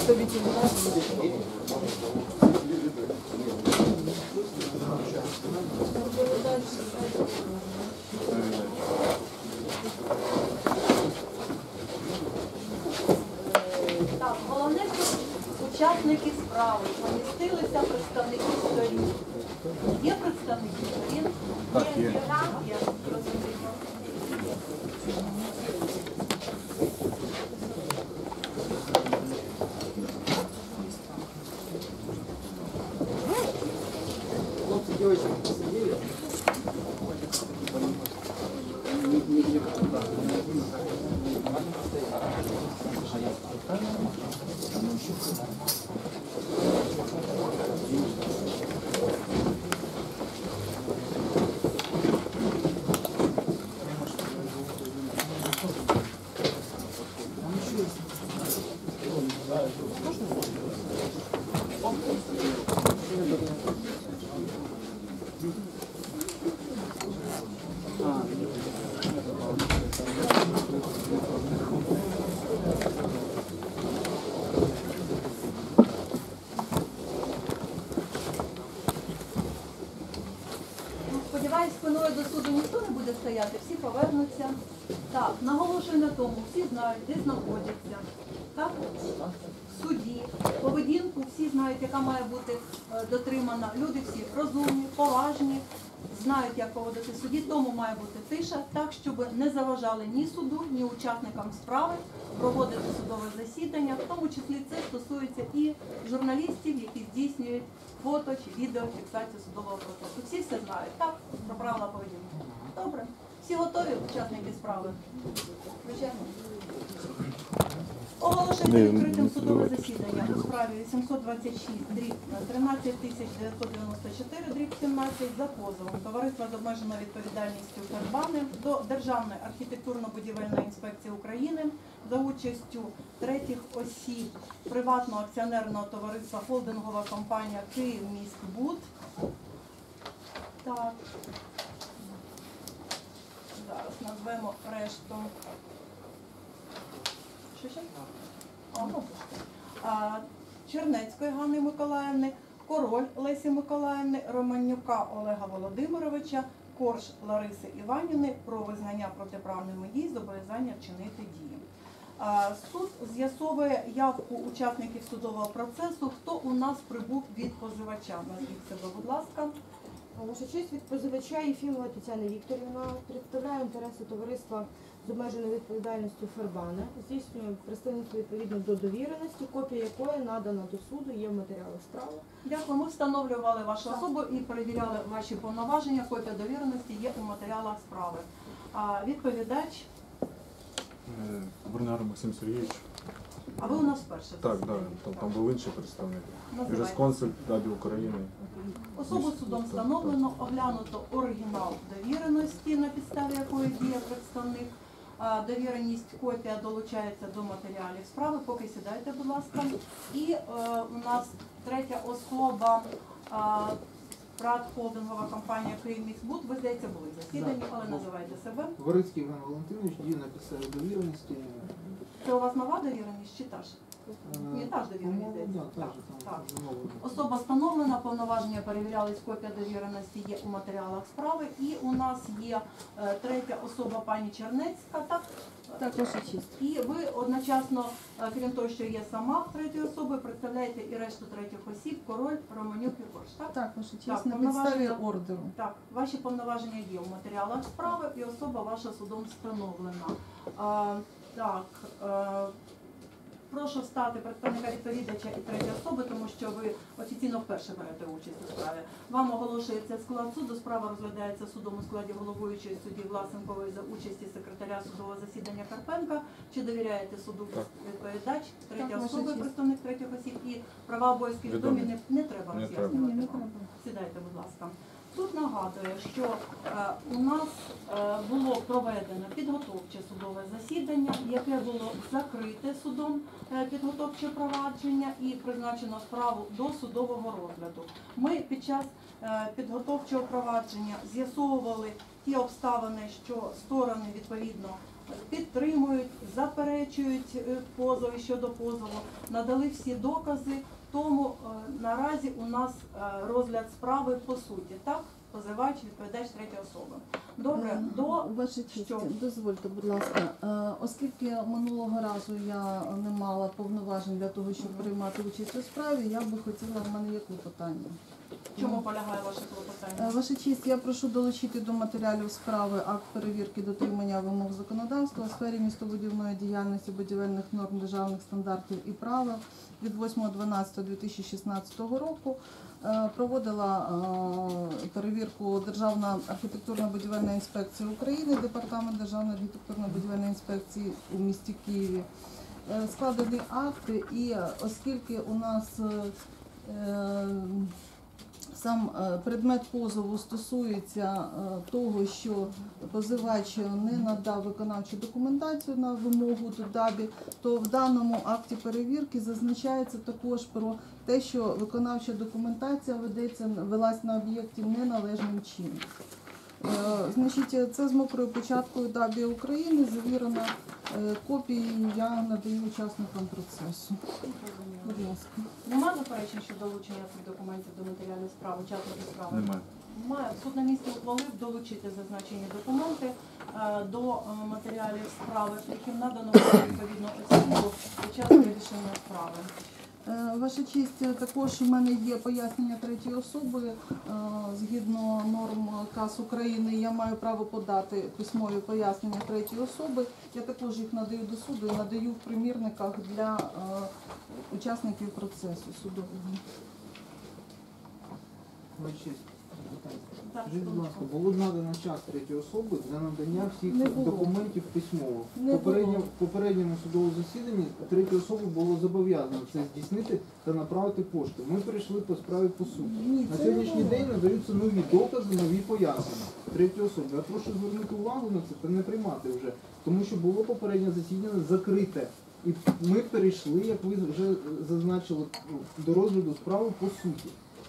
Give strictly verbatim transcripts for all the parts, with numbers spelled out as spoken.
Так, головне, що учасники справи помістилися представники сторін. Є представники сторін? Так, є. Є, є. Розумію. Хлопцы, девочки, посидели? Сподіваюсь, спиною до суду ніхто не буде стояти, всі повернуться. Так, наголошую на тому, всі знають, де знаходяться. Так? В суді, поведінку, всі знають, яка має бути е, дотримана. Люди всі розумні, поважні, знають, як поводити в суді, тому має бути тиша, так, щоб не заважали ні суду, ні учасникам справи проводити судове засідання. В тому числі це стосується і журналістів, які здійснюють фото чи відео фіксацію судового процесу. Всі все знають, так, про правила поведінки. Добре. Всі готові, учасники справи? Звичайно. Оголошується відкритим судове засідання у справі вісімсот двадцять шість дріб тринадцять тисяч дев'ятсот дев'яносто чотири дріб сімнадцять за позовом товариства з обмеженою відповідальністю «Фербани» до Державної архітектурно-будівельної інспекції України за участю третіх осіб приватного акціонерного товариства холдингова компанія «Київміськбуд». Так. Зараз назвемо решту. Що ще? А, ну, а, Чернецької Ганни Миколаївни, Король Лесі Миколаївни, Романюка Олега Володимировича, Корж Лариси Іванівни про визнання протиправними дій, зобов'язання вчинити дії. А, суд з'ясовує явку учасників судового процесу. Хто у нас прибув від позивача? Назвіть себе, будь ласка. Ваша честь, від позивача Єфімова Тетяна Вікторівна представляє інтереси товариства з обмеженою відповідальністю «Фербани», здійснює представництво відповідно до довіреності, копія якої надана до суду, є в матеріалах справи. Дякую. Ми встановлювали вашу особу і перевіряли ваші повноваження. Копія довіреності є у матеріалах справи. А відповідач? Бернар Максим Сергійович. А ви у нас вперше? Так, так, там, там був інший представник. Називайте. Юрисконсульт ДАБІ України. Особу судом встановлено, оглянуто оригінал довіреності, на підставі якої діє представник. А, довіреність, копія долучається до матеріалів справи. Поки сідайте, будь ласка. І е, у нас третя особа, Прадхолдингова компанія «Київміськбуд». Ви, здається, були засідані, але називайте себе. Горицький Іван Валентинович, дію на підставі довіреності. Це у вас нова довіреність чи та ж? Ні, та ж довіреність, здається. Так, так. Особа встановлена, повноваження перевірялись, копія довіреності є у матеріалах справи. І у нас є е, третя особа, пані Чернецька, так? Так, ваша честь. І ви одночасно, е, крім того, що є сама третьою особою, представляєте і решту третіх осіб, Король, Романюк і Корж, так? Так, ваша честь, Так, на підставі повноваження- ордеру. Так, ваші повноваження є у матеріалах справи і особа ваша судом встановлена. А, так, е, прошу встати представника відповідача і третьої особи, тому що ви офіційно вперше берете участь у справі. Вам оголошується склад суду. Справа розглядається судом у складі головуючої судді Власенкової за участі секретаря судового засідання Карпенка. Чи довіряєте суду відповідач, третя Так, ваша особа, честь. представник третіх осіб, і права обов'язки відомі, Відомі. не, не треба Не роз'яснювати. Ні, не вам. треба. Сідайте, будь ласка. Суд нагадує, що е, у нас е, було проведено підготовче судове засідання, яке було закрите судом, е, підготовче провадження, і призначено справу до судового розгляду. Ми під час е, підготовчого провадження з'ясовували ті обставини, що сторони відповідно підтримують, заперечують е, позови щодо позову, надали всі докази, тому е, наразі у нас е, розгляд справи по суті, так? Позивач, відповідач, третя особа. Добре, Е, до Ваша честь, що? дозвольте, будь ласка, Е, оскільки минулого разу я не мала повноважень для того, щоб приймати участь у справі, я би хотіла, в мене є клопотання. в чому полягає ваше клопотання? Е, Ваша честь, я прошу долучити до матеріалів справи акт перевірки дотримання вимог законодавства у сфері містобудівної діяльності, будівельних норм, державних стандартів і правил від восьмого дванадцятого дві тисячі шістнадцятого року. Е, Проводила е, перевірку Державна архітектурно-будівельна інспекція України, Департамент Державної архітектурно-будівельної інспекції у місті Києві. Е, Складений акт, і оскільки у нас е, сам е, предмет позову стосується е, того, що позивач не надав виконавчу документацію на вимогу ДАБІ, то в даному акті перевірки зазначається також про те, що виконавча документація ведеться, велась на об'єкті неналежним чином. Е, Значить, це з мокрою печаткою ДАБІ України, завірена е, копії я надаю учасникам процесу. Будь ласка. Нема заперечень щодо долучення цих документів до матеріальної справи, учасників справи? Немає. Немає. Суд на місці ухвалив долучити зазначені документи е, до е, матеріалів справи, яким надано відповідну оцінку під час вирішення справи. Е, Ваша честь, також у мене є пояснення третьої особи. Е, Згідно норм КАС України я маю право подати письмові пояснення третьої особи. Я також їх надаю до суду і надаю в примірниках для е, учасників процесу судового. Ваша честь, питання. Так, Скажіть, будь ласка, секундочку. було надано час третьої особи для надання всіх Не було. документів письмово. Не Попередньо, було. в попередньому судовому засіданні третя особа було зобов'язано це здійснити та направити пошту. Ми перейшли по справі по суті. Ні, На це сьогоднішній не було. день надаються нові докази, нові пояснення третій особи. Я прошу звернути увагу на це та не приймати вже, тому що було попереднє засідання закрите. І ми перейшли, як ви вже зазначили, до розгляду справи по суті.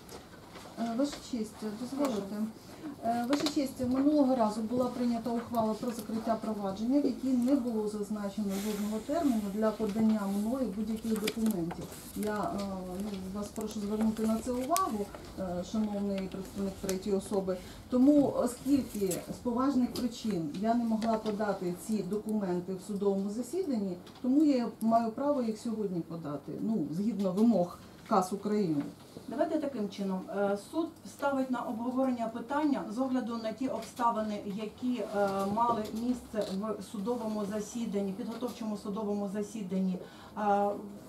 Е, Ваша честь, дозволите. Е, Ваша честь, минулого разу була прийнята ухвала про закриття провадження, в якій не було зазначено жодного терміну для подання мною будь-яких документів. Я е, ну, вас прошу звернути на це увагу, е, шановний представник третьої особи. Тому, оскільки з поважних причин я не могла подати ці документи в судовому засіданні, тому я маю право їх сьогодні подати, ну, згідно вимог КАС України. Давайте таким чином. Е, Суд ставить на обговорення питання з огляду на ті обставини, які е, мали місце в судовому засіданні, підготовчому судовому засіданні. Е,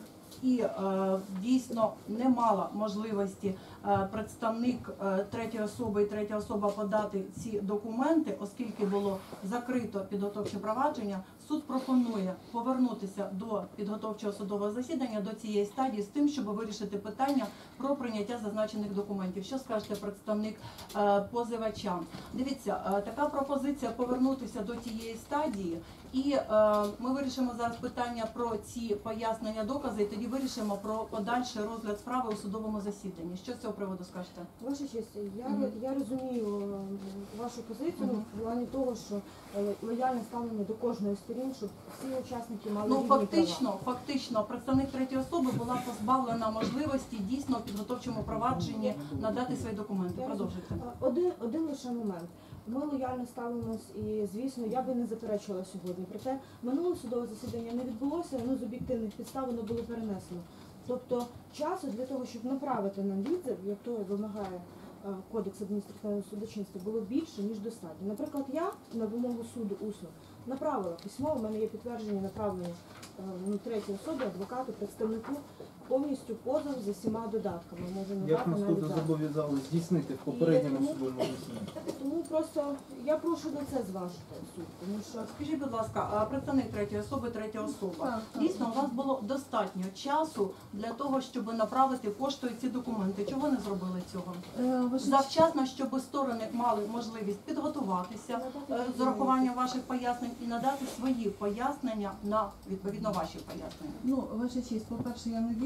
І е, дійсно не мала можливості е, представник е, третьої особи і третя особа подати ці документи, оскільки було закрито підготовче провадження. Суд пропонує повернутися до підготовчого судового засідання, до цієї стадії з тим, щоб вирішити питання про прийняття зазначених документів. Що скажете представник е, позивача? Дивіться, е, така пропозиція повернутися до тієї стадії. І е, ми вирішимо зараз питання про ці пояснення, докази, і тоді вирішимо про подальший розгляд справи у судовому засіданні. Що з цього приводу скажете? Ваша честь, я, Мгм. я розумію е, вашу позицію Мгм. в плані того, що е, лояльне ставлення до кожної з сторін, щоб всі учасники мали Ну рівні фактично, фактично, представник третьої особи була позбавлена можливості дійсно в підготовчому провадженні надати свої документи. Я Продовжуйте. права. А, Один, один лише момент. Ми лояльно ставимось і, звісно, я би не заперечувала сьогодні. Проте минуле судове засідання не відбулося, воно з об'єктивних підстав воно було перенесено. Тобто часу для того, щоб направити нам відзив, як то вимагає е, Кодекс адміністративного судочинства, було більше, ніж достатньо. Наприклад, я на вимогу суду усно направила письмо, у мене є підтвердження направлення е, ну, третій особи, адвокату, представнику, повністю позов з усіма додатками. Можу Як надати нас навіть тут зараз. зобов'язали здійснити в попередньому тому- судовому засіданні? Тому просто я прошу на це зважити суд, тому що Скажіть, будь ласка, а представник третьої особи, третя особа. Так, так. Дійсно, у вас було достатньо часу для того, щоб направити поштою ці документи. Чого не зробили цього? Е, Ваша Завчасно, щоб сторони мали можливість підготуватися е, з урахуванням ваших пояснень і надати свої пояснення на відповідно ваші пояснення. Ну, ваша честь, по-перше, я не від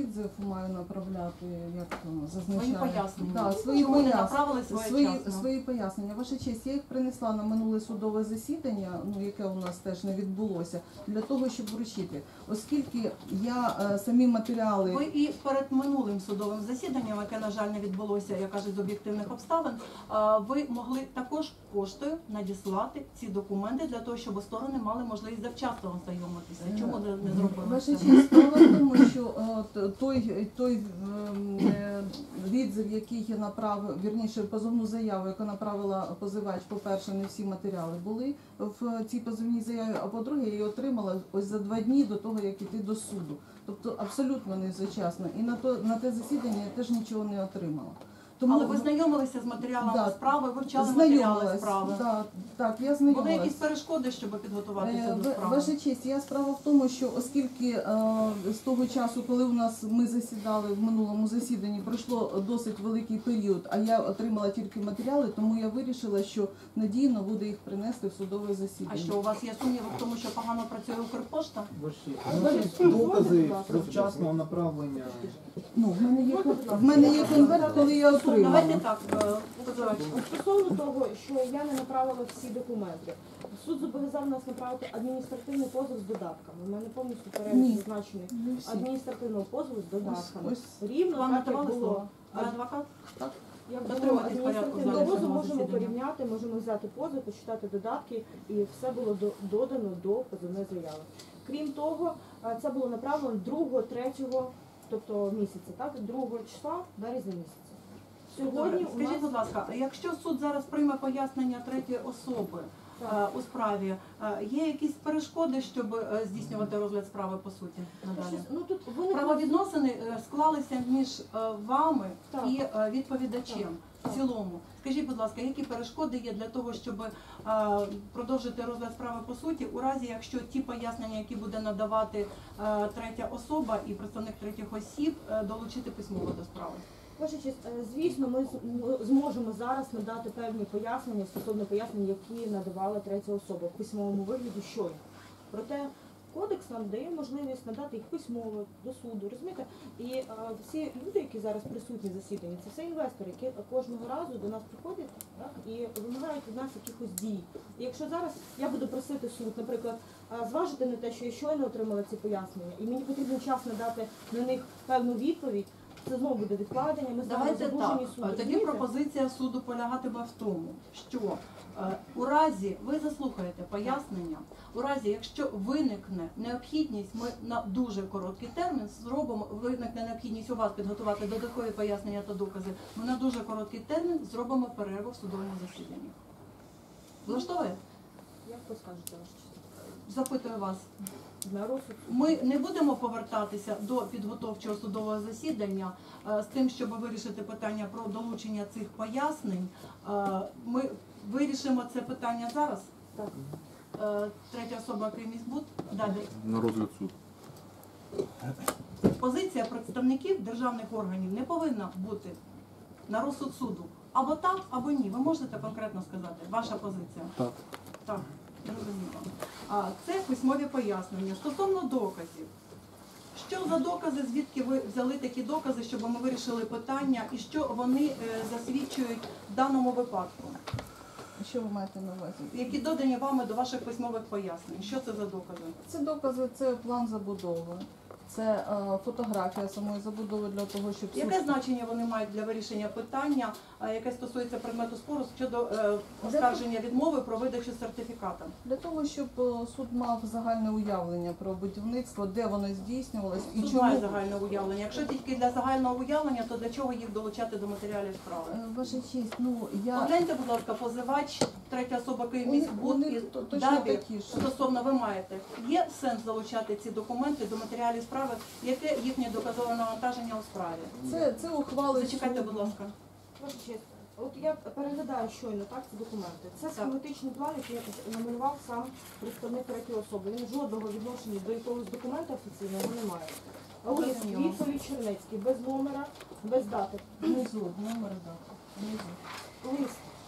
відзив маю направляти, як то зазначає. Свої пояснення. Да, свої Чому не пояснення. направили Свої, своєчасно? свої пояснення. Ваша честь, я їх принесла на минуле судове засідання, ну яке у нас теж не відбулося, для того, щоб вручити. Оскільки я е, самі матеріали. Ви і перед минулим судовим засіданням, яке, на жаль, не відбулося, я кажу, з об'єктивних обставин, а, ви могли також поштою надіслати ці документи для того, щоб сторони мали можливість завчасно ознайомитися. Чому не, не зробили Ваша це? честь, справа в тому, що е, т- той, той ем, е, відзив, який я направив, вірніше позовну заяву, яку направила позивач, по-перше, не всі матеріали були в цій позовній заяві, а по-друге, я її отримала ось за два дні до того, як іти до суду. Тобто абсолютно невзачасно. І на, то, на те засідання я теж нічого не отримала. Тому Але ви знайомилися з матеріалами Да. справи, вивчали матеріали знайомилась. справи. Да, так, я Були знайомилась. якісь перешкоди, щоб підготуватися Е, до ва- справи? Ваша честь, я справа в тому, що оскільки е, з того часу, коли у нас ми засідали в минулому засіданні, пройшло досить великий період, а я отримала тільки матеріали, тому я вирішила, що надійно буде їх принести в судове засідання. А що, у вас є сумніви в тому, що погано працює Укрпошта? Ваші докази про вчасного направлення. Ну, в мене є кон- в мене є конверт, коли я отримала. Давайте так, е, позивач. Стосовно того, що я не направила всі документи, суд зобов'язав нас направити адміністративний позов з додатками. У мене повністю Ні. перелік зазначений Не всі. адміністративного позову з додатками. Ось- Рівно Вам так, як надавали було. слово? Ви адвокат? Як було Дотримуйтесь порядку адміністративного зараз позову, на можемо засіданні. порівняти, можемо взяти позов, почитати додатки, і все було до- додано до позовної заяви. Крім того, а, це було направлено другого-третього, тобто місяця, так? другого числа березня місяця. Сьогодні у Скажіть, нас будь ласка, якщо суд зараз прийме пояснення третьої особи Так. е, у справі, е, є якісь перешкоди, щоб е, здійснювати розгляд справи по суті надалі? щось- ну тут виникло Правовідносини е, склалися між е, вами Так. і е, відповідачем в цілому. Скажіть, будь ласка, які перешкоди є для того, щоб е, продовжити розгляд справи по суті, у разі, якщо ті пояснення, які буде надавати е, третя особа і представник третіх осіб, е, долучити письмово до справи? Ваша честь, е, звісно, ми з- м- зможемо зараз надати певні пояснення стосовно пояснень, які надавала третя особа в письмовому вигляді щойно. Проте кодекс нам дає можливість надати їх письмово до суду, розумієте? І е, всі люди, які зараз присутні в засіданні, це все інвестори, які кожного разу до нас приходять, так, і вимагають від нас якихось дій. І якщо зараз я буду просити суд, наприклад, е, зважити на те, що я щойно отримала ці пояснення, і мені потрібно час надати на них певну відповідь, це знову буде відкладення, ми з вами Давайте задовжені так. суду. Тоді розумієте? пропозиція суду полягатиме в тому, що е, у разі ви заслухаєте пояснення, у разі, якщо виникне необхідність, ми на дуже короткий термін зробимо, виникне необхідність у вас підготувати додаткові пояснення та докази, ми на дуже короткий термін зробимо перерву в судовому засіданні. Влаштовує? Як ви скажете, ваша честь? Запитую вас. На розсуд. Ми не будемо повертатися до підготовчого судового засідання е, з тим, щоб вирішити питання про долучення цих пояснень. Е, Ми вирішимо це питання зараз. Так. Е, Третя особа Кримісбуд. Далі. На розгляд суду. Позиція представників державних органів не повинна бути на розсуд суду. Або так, або ні. Ви можете конкретно сказати, ваша позиція? Так. Так, зрозуміло. А це письмові пояснення. Стосовно доказів. Що за докази, звідки ви взяли такі докази, щоб ми вирішили питання, і що вони е, засвідчують в даному випадку? Що ви маєте на увазі? Які додані вами до ваших письмових пояснень? Що це за докази? Це докази, це план забудови, це е, фотографія самої забудови для того, щоб суд- Яке значення вони мають для вирішення питання, е, яке стосується предмету спору щодо е, оскарження відмови про видачу сертифіката? для того, щоб е, суд мав загальне уявлення про будівництво, де воно здійснювалось і Суд чому. має загальне уявлення. Якщо тільки для загального уявлення, то для чого їх долучати до матеріалів справи? Е, Ваша честь, ну я Погляньте, будь ласка, позивач, третя особа Київміськбуд Вони- і вони то- точно далі такі ж. стосовно ви маєте. Є сенс залучати ці документи до матеріалів справи? Яке їхнє доказове навантаження у справі? це, це ухвали Зачекайте, суду. будь ласка. Ваша честь, от я переглядаю щойно так ці документи. Це схематичний план, який намалював сам представник третьої особи. Він жодного відношення до якогось документа офіційного не має. Лист Зрозуміло. відповідь Чернецький, без номера, без дати. Внизу, номер дати. Внизу. Лист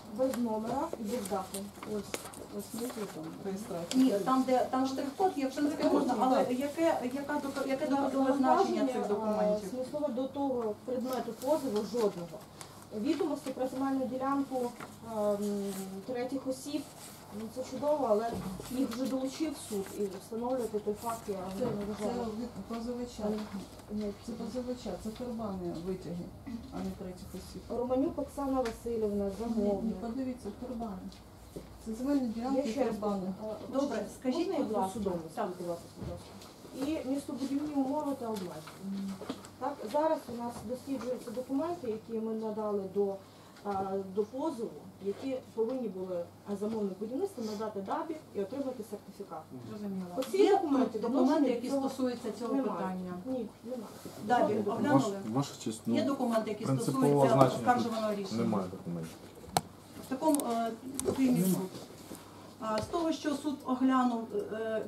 без номера і без дати. Ось, ось внизу там реєстрація. Ні, там, де там штрих-код є, в принципі, можна, але яке, яка, дока- яке доказове значення цих документів? Смислово до того предмету позову жодного. Відомості про земельну ділянку ем, третіх осіб, ну це чудово, але їх вже долучив суд і встановлювати той факт я Це, не це вважаю. від позивача. Ні, це позивача, це фербани витяги, а не третіх осіб. Романюк Оксана Васильівна, Ні, замовник. подивіться, фербани. Це земельні Я ділянки ще раз фербани. е, Добре, можна- скажіть, можна я будь буду ласка. судом, Так. будь ласка, будь ласка. І містобудівні умови та обмеження. Так, зараз у нас досліджуються документи, які ми надали до, а, до позову, які повинні були а, замовник будівництва надати ДАБІ і отримати сертифікат. Зрозуміло. Оці Є документи документи, відношені які до цього стосуються цього немає. питання? Ні, немає. Дабі, Жодних документів. Ваш, оглянули? ваша честь, ну, Є документи, які принципового стосуються значення оскаржуваного тут рішення? немає документів. В такому е, приймі суд. А, З того, що суд оглянув е,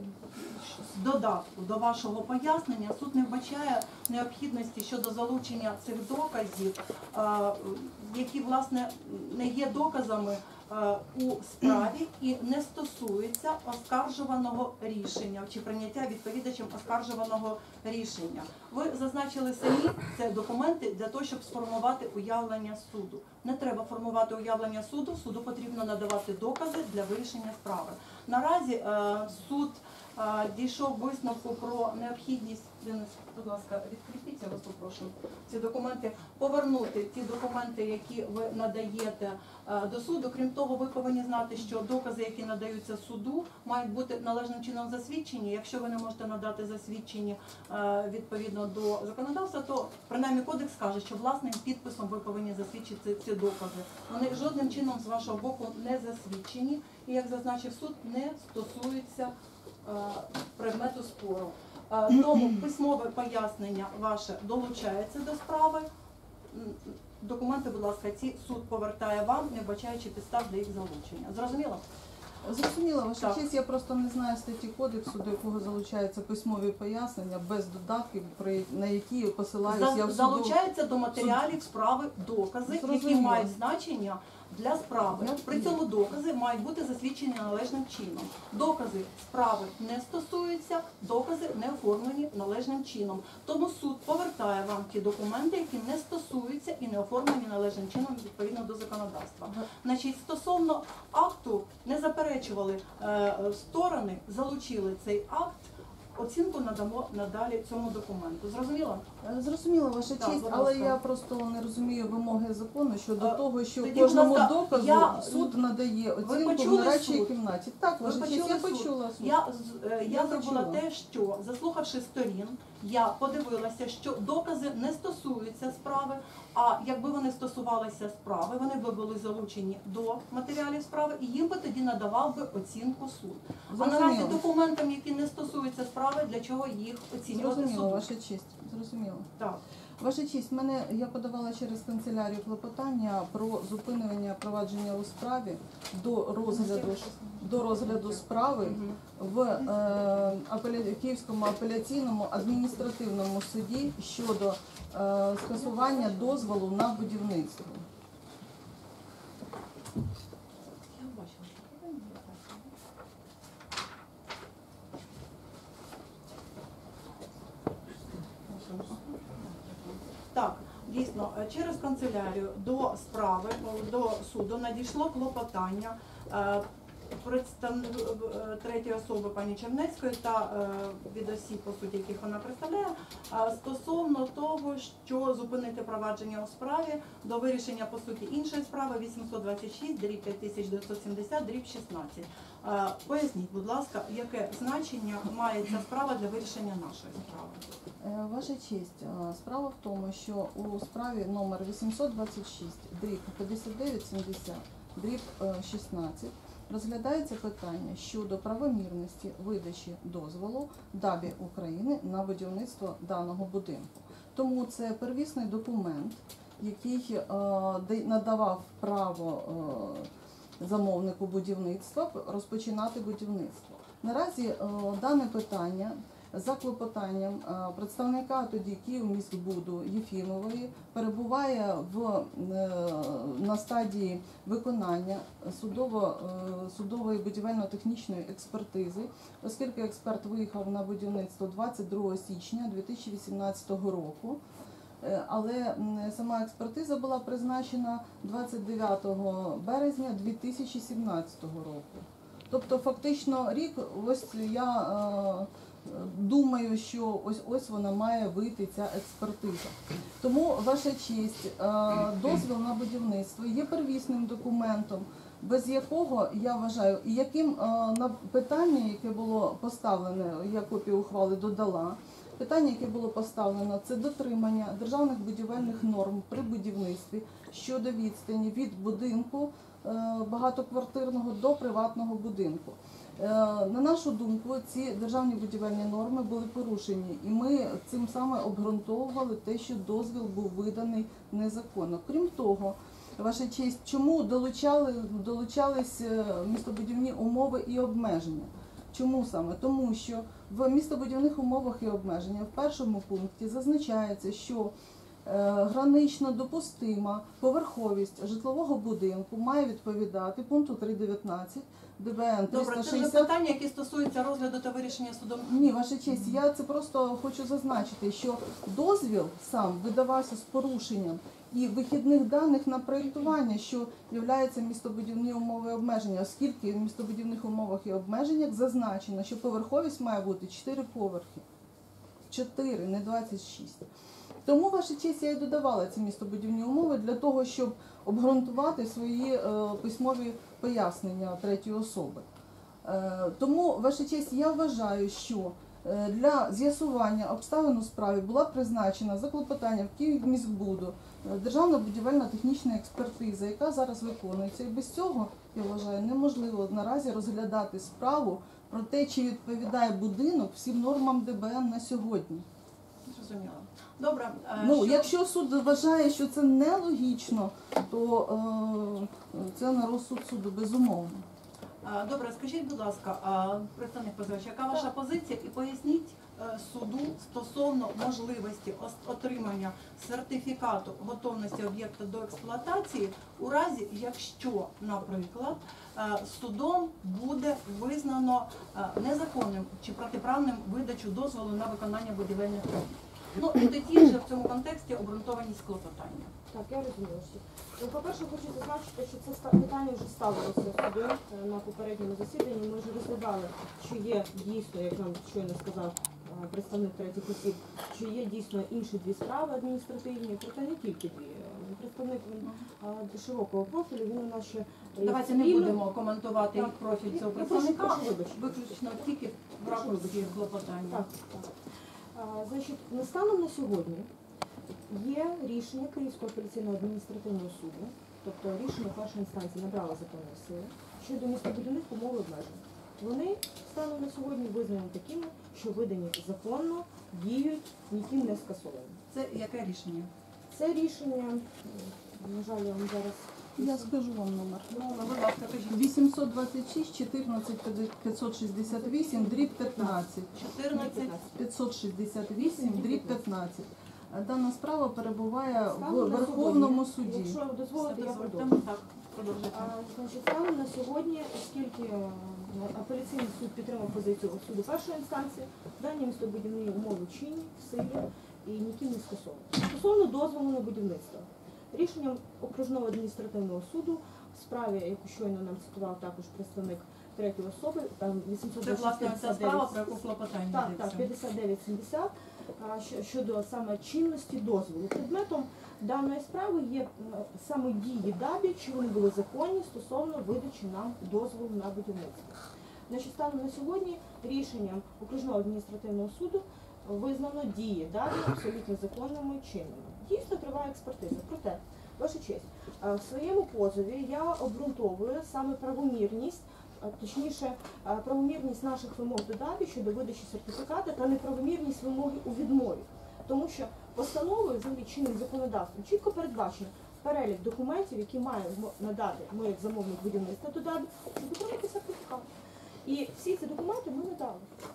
з додатку до вашого пояснення, суд не вбачає необхідності щодо залучення цих доказів, е, які, власне, не є доказами е, у справі і не стосуються оскаржуваного рішення чи прийняття відповідачем оскаржуваного рішення. Ви зазначили самі, це документи для того, щоб сформувати уявлення суду. Не треба формувати уявлення суду, суду потрібно надавати докази для вирішення справи. Наразі е, суд е, дійшов висновку про необхідність, Денис, будь ласка, відкріпіть, я вас попрошу, ці документи, повернути ті документи, які ви надаєте е, до суду. Крім того, ви повинні знати, що докази, які надаються суду, мають бути належним чином засвідчені. Якщо ви не можете надати засвідчені е, відповідно до законодавства, то принаймні кодекс каже, що власним підписом ви повинні засвідчити ці докази. Вони жодним чином з вашого боку не засвідчені і, як зазначив суд, не стосуються е, предмету спору. Е, Тому письмове пояснення ваше долучається до справи. М, Документи, будь ласка, ці суд повертає вам, не вбачаючи підстав для їх залучення. Зрозуміло? Зрозуміло, ваша Так. честь, я просто не знаю статті кодексу, до якого залучаються письмові пояснення без додатків, при- на які посилаюсь я За- в суду. Залучаються до матеріалів справи докази, які Зрозуміло. мають значення для справи. Я- При цьому докази мають бути засвідчені належним чином. Докази справи не стосуються, докази не оформлені належним чином. Тому суд повертає вам ті документи, які не стосуються і не оформлені належним чином відповідно до законодавства. Значить, стосовно акту не заперечували е, сторони, залучили цей акт. Оцінку надамо надалі цьому документу. Зрозуміло? Е, Зрозуміло, ваша Так, честь, будь але ласка. я просто не розумію вимоги закону щодо Е, того, що тоді, кожному будь ласка, доказу я- суд надає оцінку в почули нарадчій суд? кімнаті. Так, Ви ваша честь, почули я суд? почула суд. Я, з- е, я Я зробила почула. те, що заслухавши сторін, я подивилася, що докази не стосуються справи, а якби вони стосувалися справи, вони би були залучені до матеріалів справи, і їм би тоді надавав би оцінку суд. А наразі Зрозуміло. документам, які не стосуються справи, для чого їх оцінювати Зрозуміло, суду? ваша честь. Зрозуміло. Так. Ваша честь, мене я подавала через канцелярію клопотання про зупинення провадження у справі до розгляду до розгляду справи Мгм. в е, апеля- Київському апеляційному адміністративному суді щодо е, скасування дозволу на будівництво. Я бачила, що ви не бачили. Так, дійсно, е, через канцелярію до справи, о, до суду надійшло клопотання е, представ- е, третьої особи пані Чернецької та е, від осіб, по суті, яких вона представляє, е, стосовно того, що зупинити провадження у справі до вирішення, по суті, іншої справи вісімсот двадцять шість, дріб п'ять тисяч дев'ятсот сімдесят, дріб шістнадцять. Е, Поясніть, будь ласка, яке значення має ця справа для вирішення нашої справи? Е, Ваша честь, е, справа в тому, що у справі номер вісімсот двадцять шість, дріб п'ятдесят дев'ять сімдесят, дріб е, шістнадцять розглядається питання щодо правомірності видачі дозволу ДАБІ України на будівництво даного будинку. Тому це первісний документ, який е, де- надавав право е, замовнику будівництва розпочинати будівництво. Наразі е, дане питання за клопотанням е, представника тоді Київміськбуду Єфімової перебуває в, е, на стадії виконання судово, е, судової будівельно-технічної експертизи, оскільки експерт виїхав на будівництво двадцять другого січня дві тисячі вісімнадцятого року. Е, Але м, сама експертиза була призначена двадцять дев'ятого березня дві тисячі сімнадцятого року. Тобто фактично рік, ось я е, думаю, що ось ось вона має вийти, ця експертиза. Тому, ваша честь, е, дозвіл на будівництво є первісним документом, без якого, я вважаю, і яким е, на питання, яке було поставлене, я копію ухвали додала, питання, яке було поставлено, це дотримання державних будівельних норм при будівництві щодо відстані від будинку е, багатоквартирного до приватного будинку. Е, На нашу думку, ці державні будівельні норми були порушені, і ми цим саме обґрунтовували те, що дозвіл був виданий незаконно. Крім того, ваша честь, чому долучали, долучались е, містобудівні умови і обмеження? Чому саме? Тому що в містобудівних умовах і обмеження в першому пункті зазначається, що е, гранично допустима поверховість житлового будинку має відповідати пункту три дев'ятнадцять ДБН Добре, триста це вже шістдесят. питання, які стосуються розгляду та вирішення судом. Ні, ваша честь, я це просто хочу зазначити, що дозвіл сам видавався з порушенням і вихідних даних на проєктування, що являються містобудівні умови і обмеження, оскільки в містобудівних умовах і обмеженнях зазначено, що поверховість має бути чотири поверхи. чотири, не двадцять шість. Тому, ваша честь, я і додавала ці містобудівні умови для того, щоб обґрунтувати свої е, письмові пояснення третьої особи. Е, тому, ваша честь, я вважаю, що е, для з'ясування обставин у справі була призначена за клопотанням Київміськбуду е, державна будівельна технічна експертиза, яка зараз виконується. І без цього, я вважаю, неможливо наразі розглядати справу про те, чи відповідає будинок всім нормам ДБН на сьогодні. Зрозуміло. Добре. е, Ну, що- якщо суд вважає, що це нелогічно, то е, це на розсуд суду, безумовно. Е, Добре, скажіть, будь ласка, а, представник позивача, яка ваша позиція? І поясніть е, суду стосовно можливості ос- отримання сертифікату готовності об'єкта до експлуатації у разі, якщо, наприклад, е, судом буде визнано е, незаконним чи протиправним видачу дозволу на виконання будівельних робіт. Ну і тоді вже в цьому контексті обґрунтованість клопотання. Так, я розумію. що- Ну, по-перше, хочу зазначити, що це ста- питання вже ставилося судом е, на попередньому засіданні. Ми вже розглядали, що є дійсно, як нам щойно сказав е, представник третіх осіб, що є дійсно інші дві справи адміністративні, проте не тільки дві. Е, Представник він е, широкого профілю, він у нас ще е, Давайте не цивільно- будемо коментувати Так. профіль цього Я прошу- представника, прошу вибачення. виключно тільки в Прошу ракурсі вибачення. клопотання. Так, так. А, значить, на станом на сьогодні є рішення Київського апеляційного адміністративного суду, тобто рішення першої інстанції набрало законної сили щодо містобудівних умов і обмежень. Вони станом на сьогодні визнані такими, що видані законно, діють, ніким не скасовані. Це яке рішення? Це рішення, на жаль, я вам зараз Я скажу вам номер. Ну, будь ласка, кажіть. вісімсот двадцять шість чотирнадцять п'ятсот шістдесят вісім дріб п'ятнадцять. чотирнадцять. п'ятсот шістдесят вісім дріб п'ятнадцять. Дана справа перебуває станом в на Верховному сьогодні, суді. Якщо дозволите, я продовжу. Так, продовжуйте. А, Значить, станом на сьогодні, оскільки е, апеляційний суд підтримав позицію суду першої інстанції, дані містобудівні умови чинні, в силі і ніким не скасовані. Стосовно дозволу на будівництво. Рішенням окружного адміністративного суду в справі, яку щойно нам цитував також представник третьої особи, там вісімсот Це, власне, ця п'ятдесят справа, дев'ять про яку клопотання так, йдеться. так, п'ятдесят дев'ять сімдесят а, щ- щодо саме чинності дозволу. Предметом даної справи є е, саме дії ДАБІ, чи вони були законні стосовно видачі нам дозволу на будівництво. Значить, станом на сьогодні рішенням окружного адміністративного суду визнано дії ДАБІ абсолютно законними і чинними. Дійсно триває експертиза. Проте, ваша честь, е, в своєму позові я обґрунтовую саме правомірність, а, точніше, а, правомірність наших вимог до ДАБІ щодо видачі сертифіката та неправомірність вимоги у відмові. Тому що постановою, взагалі чинним законодавством, чітко передбачено перелік документів, які має м- надати ми як замовник будівництва до ДАБІ, щоб отримати сертифікат. І всі ці документи ми надали.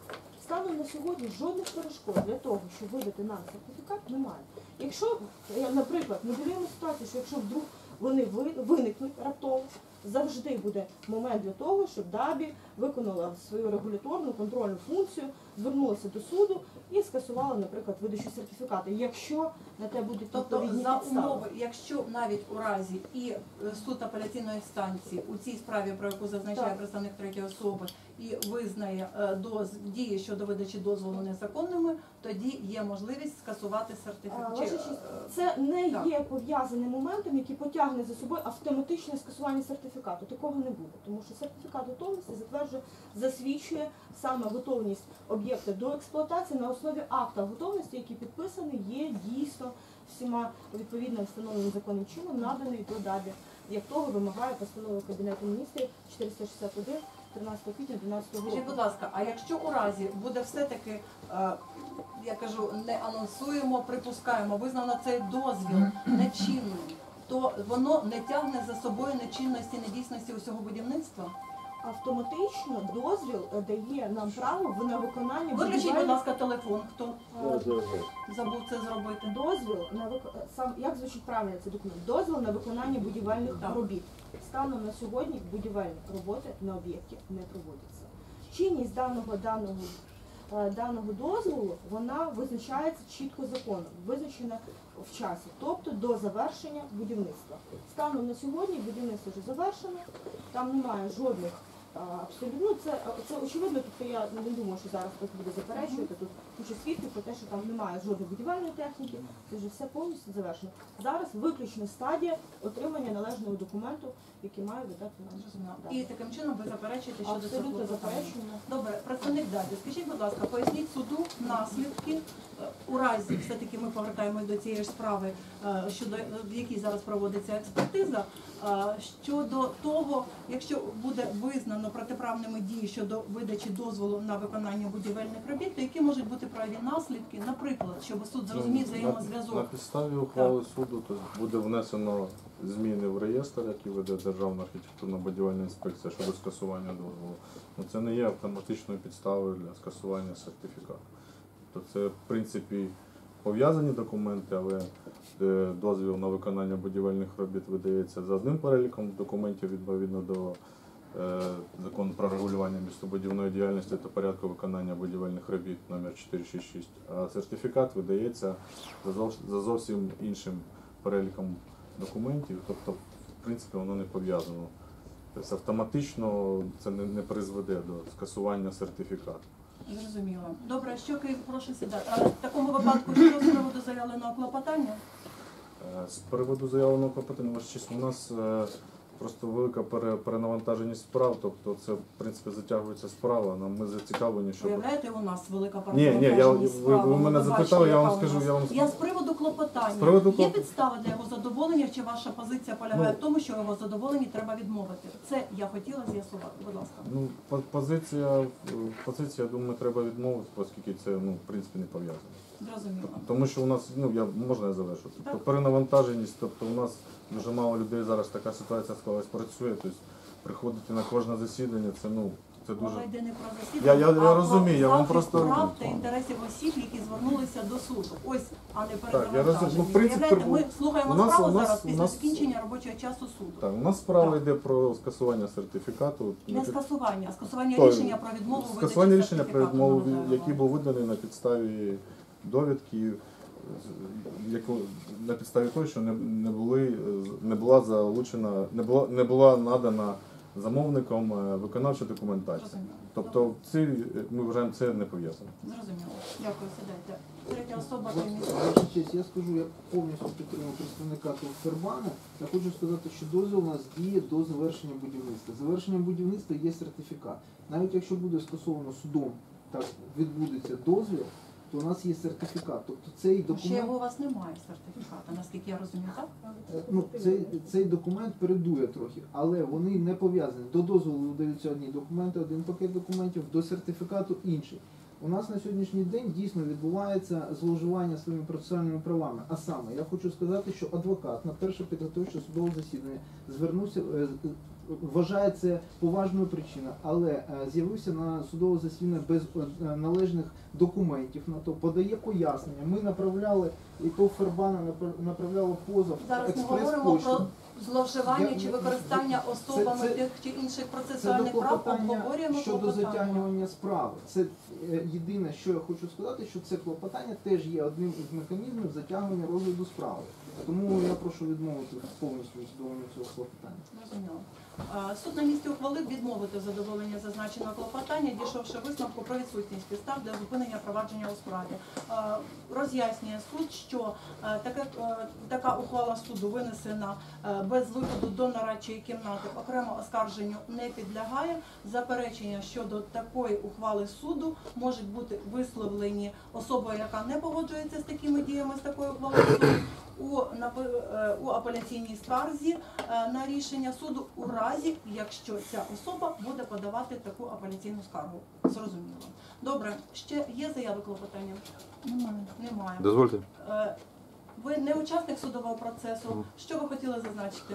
Станом на сьогодні жодних перешкод для того, щоб видати нам сертифікат, немає. Якщо, я, наприклад, ми дивимо ситуацію, що якщо вдруг вони ви- виникнуть раптово, завжди буде момент для того, щоб ДАБІ виконала свою регуляторну контрольну функцію, звернулася до суду і скасувала, наприклад, видачу сертифікату, якщо на те будуть Тобто відповідні за підстави. умови, якщо навіть у разі і е, суд апеляційної інстанції у цій справі, про яку зазначає Так. представник третьої особи, і визнає е, доз дії щодо видачі дозволу незаконними, тоді є можливість скасувати А, сертифікат. Ваша Чи, честь, е, це не так. є пов'язаним моментом, який потягне за собою автоматичне скасування сертифікату. Такого не буде, тому що сертифікат готовності затверджує, засвідчує саме готовність об'єкта до експлуатації на основі акта готовності, який підписаний, є дійсно всіма відповідно встановленим законним чином наданий до ДАБІ. Як того вимагає постанова Кабінету міністрів чотириста шістдесят один тринадцятого квітня дві тисячі дванадцятого року. Скажіть, будь ласка, а якщо у разі буде все-таки, е, я кажу, не анонсуємо, припускаємо, визнано цей дозвіл нечинним, то воно не тягне за собою нечинності, недійсності усього будівництва? Автоматично дозвіл е, дає нам право на виконання Виключіть, будь будівельних- ласка, телефон, хто е, забув це зробити. Дозвіл на вик... сам як звучить правильно цей документ? Дозвіл на виконання будівельних Так. робіт. Станом на сьогодні будівельні роботи на об'єкті не проводяться. Чинність даного даного е, даного дозволу вона визначається чітко законом, визначена в часі, тобто до завершення будівництва. Станом на сьогодні будівництво вже завершено, там немає жодних а, абсолютно, ну, це, це очевидно, тобто я не думаю, що зараз хтось буде заперечувати, тут куча свідків про те, що там немає жодної будівельної техніки, це вже все повністю завершено. Зараз виключно стадія отримання належного документу, який має видати нам. Зрозуміло. Так. І таким чином ви заперечуєте щодо цього Абсолютно клопотання? заперечуємо. Добре, представник ДАБІ, скажіть, будь ласка, поясніть суду наслідки е, у разі, все-таки ми повертаємось до цієї ж справи, е, щодо в якій зараз проводиться експертиза, е, щодо того, якщо буде визнано протиправними дії щодо видачі дозволу на виконання будівельних робіт, то які можуть бути правові наслідки, наприклад, щоб суд зрозумів На, на взаємозв'язок? підставі ухвали суду то буде внесено зміни в реєстр, який веде Державна архітектурно-будівельна інспекція щодо скасування дозволу. Ну, це не є автоматичною підставою для скасування сертифікату. Тобто це, в принципі, пов'язані документи, але е, дозвіл на виконання будівельних робіт видається за одним переліком документів відповідно до е, закону про регулювання містобудівної діяльності та порядку виконання будівельних робіт номер чотириста шістдесят шість, а сертифікат видається за зовсім, за зовсім іншим переліком документів, тобто, в принципі, воно не пов'язано. Тобто автоматично це не, не призведе до скасування сертифікату. Зрозуміло. Добре, що Київ, прошу сідати. А в такому випадку, що з приводу заявленого клопотання? Е, З приводу заявленого клопотання, ваша честь, у нас е, просто велика пере- перенавантаженість справ, тобто це, в принципі, затягується справа, нам ми зацікавлені, щоб... Виявляєте, у нас велика Ні, ні, я- перенавантаженість ви- справи. ви мене бачите, запитали, я вам яка у скажу, нас. я вам- Я з приводу клопотання. З приводу Є клоп- підстава для його задоволення, чи ваша позиція полягає Ну. в тому, що його задоволенні треба відмовити? Це я хотіла з'ясувати, будь ласка. Ну, по- позиція, позиція, я думаю, треба відмовити, оскільки це, ну, в принципі, не пов'язано. Зрозуміло. Тому що у нас, ну, я, можна я завершу? Тобто Так. перенавантаженість, тобто у нас дуже мало людей зараз така ситуація склалась, працює, тобто приходити на кожне засідання, це, ну, це Мова дуже... йде не про Я- засідання, я- я а розумію, я про вам захист просто- прав та інтересів осіб, які звернулися до суду. Ось, а не я розумію. перезавантажені. Ну, в принципі, Виявляєте, ми слухаємо у нас- справу у нас- зараз у після нас- закінчення робочого часу суду. Так, у нас справа Так. йде про скасування сертифікату. Не скасування, а скасування То, рішення про відмову видачі Скасування рішення про сертифікату, відмову, нагадаємо. який був виданий на підставі довідки, з- яку на підставі того, що не, не були не була залучена, не була не була надана замовником е, виконавча документація. Зрозуміло. Тобто ці ми вважаємо, це не пов'язано. Зрозуміло. Дякую, сідайте. Третя особа Ва- комісії. Ваша честь, я скажу, я повністю підтримую представника тут Фербана. Я хочу сказати, що дозвіл у нас діє до завершення будівництва. Завершення будівництва є сертифікат. Навіть якщо буде скасовано судом, так відбудеться дозвіл, то у нас є сертифікат. Тобто цей Ще документ, його у вас немає сертифіката, наскільки я розумію, так? е, ну, цей, цей документ передує трохи, але вони не пов'язані. До дозволу видаються одні документи, один пакет документів, до сертифікату інший. У нас на сьогоднішній день дійсно відбувається зловживання своїми процесуальними правами. А саме, я хочу сказати, що адвокат на перше підготовче судове засідання звернувся, е, вважає це поважною причиною, але е, з'явився на судове засідання без е, належних документів на то, подає пояснення. Ми направляли, і то Фербана напра- направляла позов Зараз ми говоримо експрес-поштою. про зловживання Я- чи використання особами це- тих чи інших Це до процесуальних прав, клопотання обговорюємо щодо клопотання. затягування справи. Це е, єдине, що я хочу сказати, що це клопотання теж є одним із механізмів затягування розгляду справи. Тому я прошу відмовити повністю від задоволення цього клопотання. Зрозуміло. Е, Суд на місці ухвалив відмовити задоволення зазначеного клопотання, дійшовши висновку про відсутність підстав для зупинення провадження у справі. Е, Роз'яснює суд, що е, таке, е, така ухвала суду винесена е, без виходу до нарадчої кімнати, окремо оскарженню не підлягає. Заперечення щодо такої ухвали суду можуть бути висловлені особою, яка не погоджується з такими діями, з такою ухвалою суду, у, напи- е, у апеляційній скарзі е, на рішення суду у разі, якщо ця особа буде подавати таку апеляційну скаргу. Зрозуміло. Добре, ще є заяви клопотання? Немає. Немає. Дозвольте. Е, Ви не учасник судового процесу. Що ви хотіли зазначити?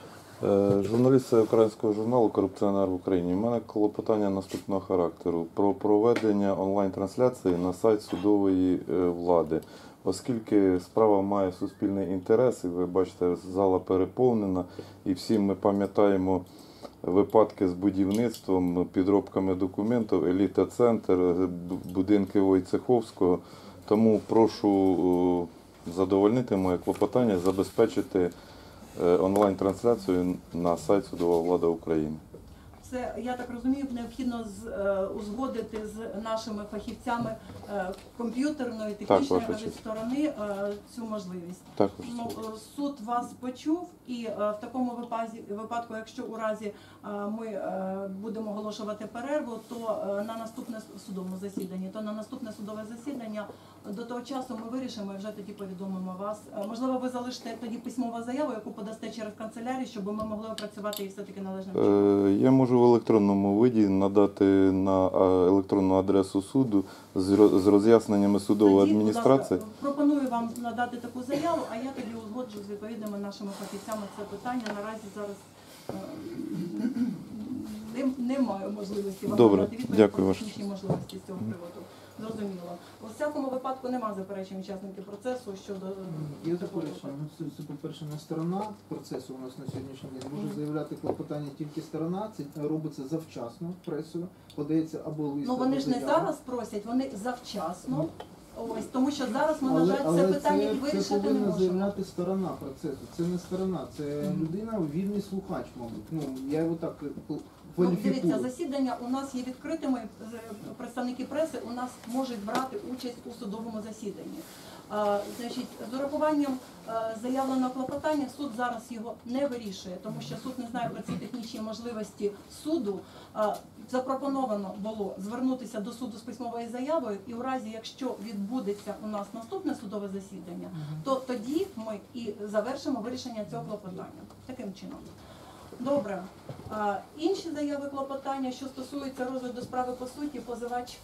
Е, Журналіст українського журналу «Корупціонер в Україні». У мене клопотання наступного характеру про проведення онлайн-трансляції на сайт судової е, влади. Оскільки справа має суспільний інтерес, і ви бачите, зала переповнена, і всі ми пам'ятаємо випадки з будівництвом, підробками документів, еліта-центр, будинки Войцеховського. Тому прошу е, задовольнити моє клопотання, забезпечити е, онлайн-трансляцію на сайт Судова влада України. Це, я так розумію, необхідно з, е, узгодити з нашими фахівцями е, комп'ютерної, технічної ваша честь. сторони е, цю можливість. Також. Ну, е, суд вас почув, і е, в такому випазі, випадку, якщо у разі е, ми е, будемо оголошувати перерву, то е, на наступне судовому засіданні, то на наступне судове засідання до того часу ми вирішимо і вже тоді повідомимо вас. Е, Можливо, ви залишите тоді письмову заяву, яку подасте через канцелярію, щоб ми могли опрацювати її все-таки належним чином. Е, Я можу в електронному виді надати на е, електронну адресу суду з роз- з роз'ясненнями судової Тоді, будь ласка, адміністрації. пропоную вам надати таку заяву, а я тоді узгоджу з відповідними нашими фахівцями це питання. Наразі зараз е, не, не маю можливості вам Добре, надати відповідь дякую, про Ваша технічні можливості з цього приводу. Зрозуміло. У всякому випадку нема заперечень учасників процесу щодо Є такого заперечення. випадку. Ну, Це, це, по-перше, не сторона процесу у нас на сьогоднішній день. Може заявляти клопотання тільки сторона, це робиться завчасно пресою, подається або лист, Ну вони або ж не заява. зараз просять, вони завчасно. Ось тому, що зараз ми, на Але, жаль, це але питання і це, це вирішити не повинна можемо. заявляти сторона процесу. Це не сторона, це людина, вільний слухач, мабуть. Ну, я його так е, Ну, кваліфікую. дивіться, засідання у нас є відкритими. з- Представники преси у нас можуть брати участь у судовому засіданні. А, значить, з урахуванням е, заявленого клопотання суд зараз його не вирішує, тому що суд не знає про ці технічні можливості суду. А, запропоновано було звернутися до суду з письмовою заявою, і у разі, якщо відбудеться у нас наступне судове засідання, то тоді ми і завершимо вирішення цього клопотання. Таким чином. Добре. А, інші заяви клопотання, що стосуються розгляду справи по суті, позивач,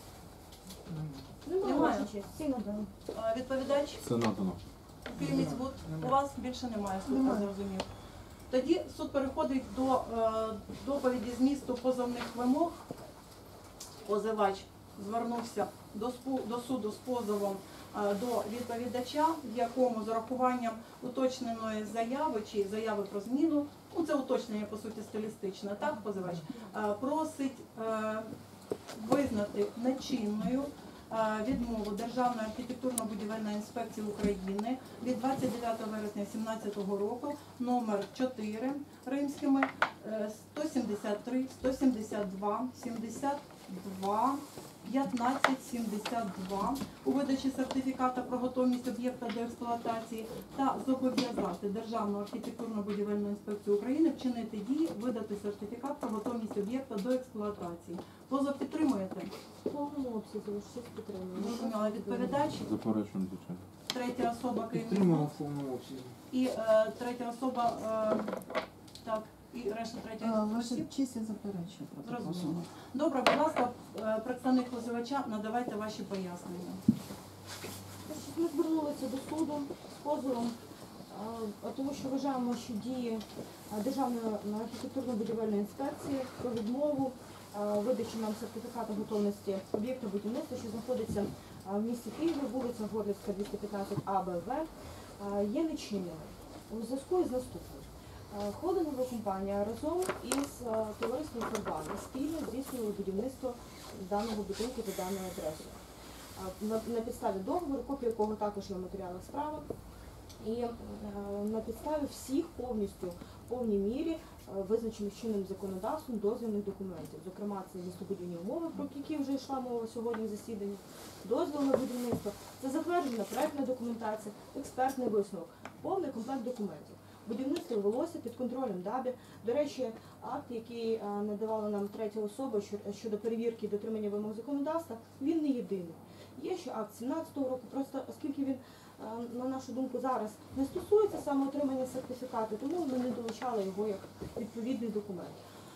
Немає, Немає. ваша честь. Всі надані. а, відповідач, Це надано. Київміськбуд, у вас більше немає, суд Немає. зрозумів. Тоді суд переходить до е, доповіді змісту позовних вимог. Позивач звернувся до, спу- до суду з позовом е, до відповідача, в якому з урахуванням уточненої заяви чи заяви про зміну, ну це уточнення по суті стилістичне, так, позивач, е, просить е, визнати нечинною е, відмову Державної архітектурно-будівельної інспекції України від двадцять дев'ятого вересня дві тисячі сімнадцятого року номер чотири римськими е, сто сімдесят три, сто сімдесят два, сімдесят два, п'ятнадцять сімдесят два у видачі сертифіката про готовність об'єкта до експлуатації та зобов'язати Державну архітектурно-будівельну інспекцію України вчинити дії, видати сертифікат про готовність об'єкта до експлуатації. Позов підтримуєте? В повному обсязі ваша честь підтримує. Зрозуміла. Відповідач, Заперечуємо, звичайно. третя особа Підтримуємо Київміськбуд в повному обсязі. і е, третя особа, е, так, і решта третіх Е, Ваша осіб? честь, я заперечую проти Зрозуміло. позову. Добре, будь ласка, е, представник позивача, надавайте ваші пояснення. Значить, Ми звернулися до суду з позовом, е, тому що вважаємо, що дії е, Державної архітектурно-будівельної інспекції про відмову е, видачі нам сертифікату готовності об'єкта будівництва, що знаходиться е, в місті Києві, вулиця Горлівська, двісті п'ятнадцять А Б В, е, є нечинними. У зв'язку із наступним. Е, Холдингова компанія разом із е, товариством «Фербана» спільно здійснювали будівництво даного будинку та даної адреси. На, на підставі договору, копія якого також є в матеріалах справи, і е, на підставі всіх повністю, в повній мірі е, визначених чинним законодавством дозвільних документів. Зокрема, це містобудівні умови, про які вже йшла мова сьогодні в засіданні, дозвіл на будівництво, це затверджена проектна документація, експертний висновок, повний комплект документів. Будівництво велося під контролем ДАБІ. До речі, акт, який е, надавала нам третя особа щодо перевірки і дотримання вимог законодавства, він не єдиний. Є ще акт сімнадцятого року, просто оскільки він, на нашу думку, зараз не стосується саме отримання сертифікату, тому ми не долучали його як відповідний документ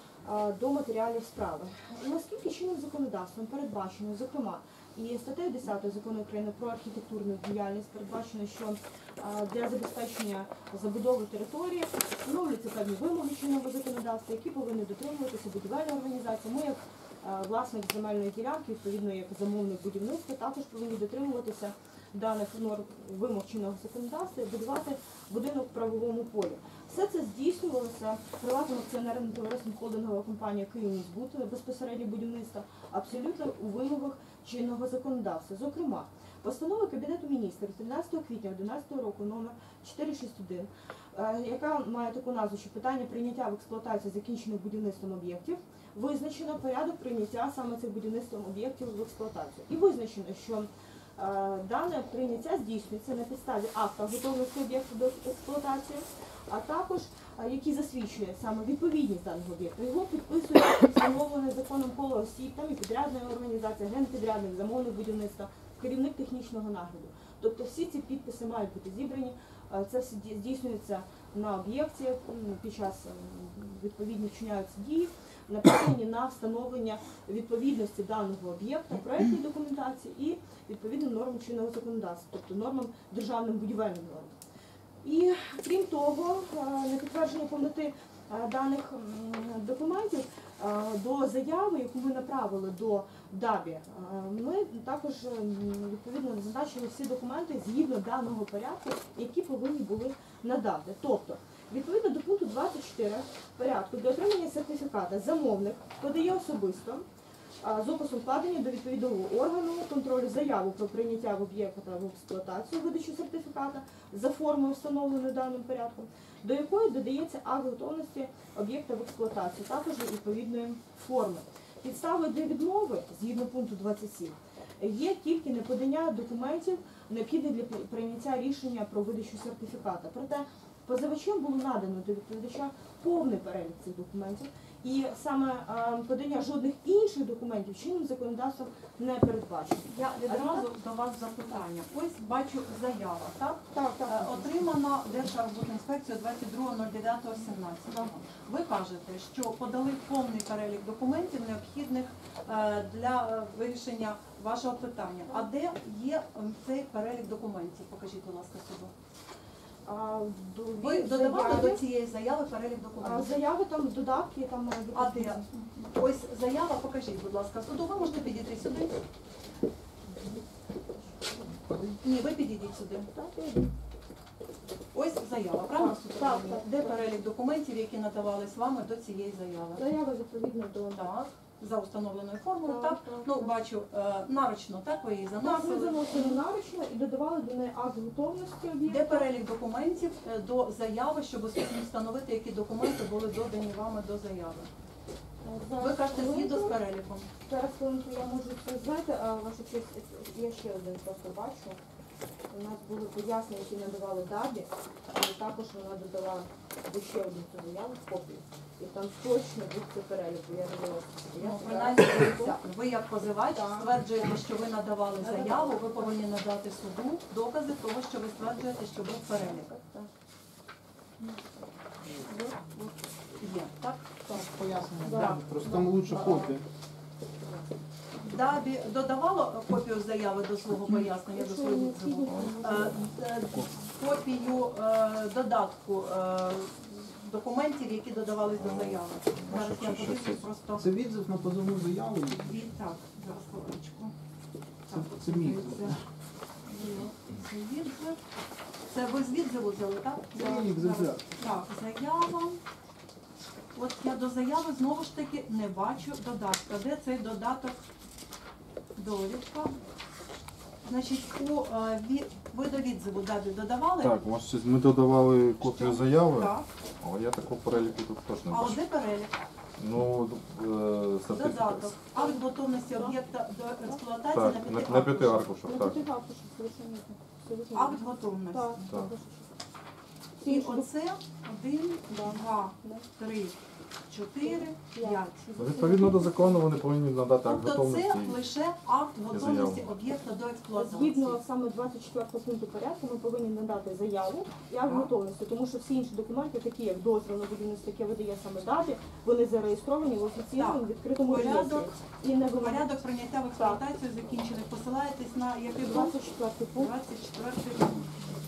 до матеріалів справи. Наскільки чинним законодавством передбачено, зокрема, і статтею десятою Закону України про архітектурну діяльність передбачено, що для забезпечення забудови території встановлюються певні вимоги чинного законодавства, які повинні дотримуватися будівельна організація. Ми, як власник земельної ділянки, відповідно як замовник будівництва, також повинні дотримуватися даних норм вимог чинного законодавства і будувати будинок в правовому полі. Все це здійснювалося приватним акціонерним товариством холдингова компанія «Київміськбуд» безпосередньо будівництва абсолютно у вимогах чинного законодавства. Зокрема, постанова Кабінету міністрів тринадцятого квітня дві тисячі одинадцятого року номер чотириста шістдесят один, яка має таку назву, що питання прийняття в експлуатацію закінчених будівництвом об'єктів, визначено порядок прийняття саме цих будівництвом об'єктів в експлуатацію. І визначено, що е, дане прийняття здійснюється на підставі акта готовності об'єкту до експлуатації, а також е, який засвідчує саме відповідність даного об'єкту. Його підписує встановлене законом коло осіб, там і підрядна організація, генпідрядник, замовник будівництва, керівник технічного нагляду. Тобто всі ці підписи мають бути зібрані. Це все здійснюється на об'єкті, під час відповідні вчиняються дії, направлені на встановлення відповідності даного об'єкта, проектній документації і відповідним нормам чинного законодавства, тобто нормам державним будівельним нормам. І крім того, на підтвердження повноти даних документів до заяви, яку ми направили до ДАБІ, ми також відповідно зазначили всі документи згідно даного порядку, які повинні були надати. Тобто, відповідно до пункту двадцять чотири порядку для отримання сертифіката замовник подає особисто з описом вкладення до відповідного органу контролю заяву про прийняття в об'єкта в експлуатацію, видачу сертифіката за формою, встановленою даним порядком, до якої додається акт готовності об'єкта в експлуатацію, також відповідної форми. Підставою для відмови, згідно пункту двадцять сім, є тільки неподання документів, необхідних для прийняття рішення про видачу сертифіката. Проте позивачем було надано до відповідача повний перелік цих документів, і саме е, подання жодних інших документів чинним законодавством не передбачено. Я відразу до вас запитання. Ось бачу заява, так? Так, так. Е, Отримана Держархбудінспекцією двадцять другого дев'ятого сімнадцятого. Ви кажете, що подали повний перелік документів, необхідних е, для е, вирішення вашого питання. А де є е, цей перелік документів? Покажіть, будь ласка, суду. А, до- Ви від додавали заяви- до цієї заяви перелік а, документів? заяви, там додатки, там має бути. А де? Ось заява, покажіть, будь ласка, суду. Ви можете підійти сюди? Ні, ви підійдіть сюди. Так, я йду. Ось заява, правильно? Так, так, так. Де перелік документів, які надавались вами до цієї заяви? Заява відповідно до... Так, за установленою формою, Так, так? так, Ну, так. бачу, е, наручно, так, ви її Так, ми заносили. заносили наручно і додавали до неї акт готовності об'єкту. Де перелік документів е, до заяви, щоб встановити, які документи були додані вами до заяви? Зараз Ви кажете, згідно з хвилинку. переліком. Зараз хвилинку я можу це знати, а ваша честь, я ще один просто бачу. У нас були пояснення, які надавали ДАБІ, але також вона додала ще одну цю заяву в копію. І там точно був цей перелік, бо я дивилася. Я Ну, зараз- принаймні, дивіться, ви як позивач Так. стверджуєте, що ви надавали заяву, ви повинні надати суду докази того, що ви стверджуєте, що був перелік. Так. Є, так? Пояснення. Так. Просто там лучше копія. Дабі додавало копію заяви до свого пояснення, до свого відзиву. Е, е, Копію е, додатку е, документів, які додавались до заяви. Зараз я подивлюсь просто. Це відзив на позовну заяву. Від, так, зараз хвилиночку. Це, Так, це мій. це, це відзив. Це ви з відзиву взяли, так? Це мій екземпляр. Так, заява. От я до заяви знову ж таки не бачу додатка. Де цей додаток? Довідка. Значить, у е, ві- ви до відзиву Дабі додавали? Так, ваша честь, ми додавали копію заяви, Так. але я такого переліку тут теж не А от бачу. де перелік? Ну, е, сертифікат. Додаток. Акт готовності об'єкта до експлуатації Так, на на, п'яти на п'яти аркушах. аркушах, так. Акт готовності. Так. Так. І оце один, два, три, чотири, п'ять. Ну, відповідно до закону вони повинні надати акт Тобто готовності. це лише акт готовності заяву. об'єкта до експлуатації. Згідно саме двадцять четвертого пункту порядку ми повинні надати заяву і акт готовності, тому що всі інші документи, такі як дозвіл на будівництво, яке видає саме ДАБІ, вони зареєстровані в офіційному Так. відкритому реєстрі. Порядок, І не вимагають порядок прийняття в експлуатацію закінчений. Посилаєтесь на який пункт? двадцять четвертий пункт. двадцять четвертий пункт.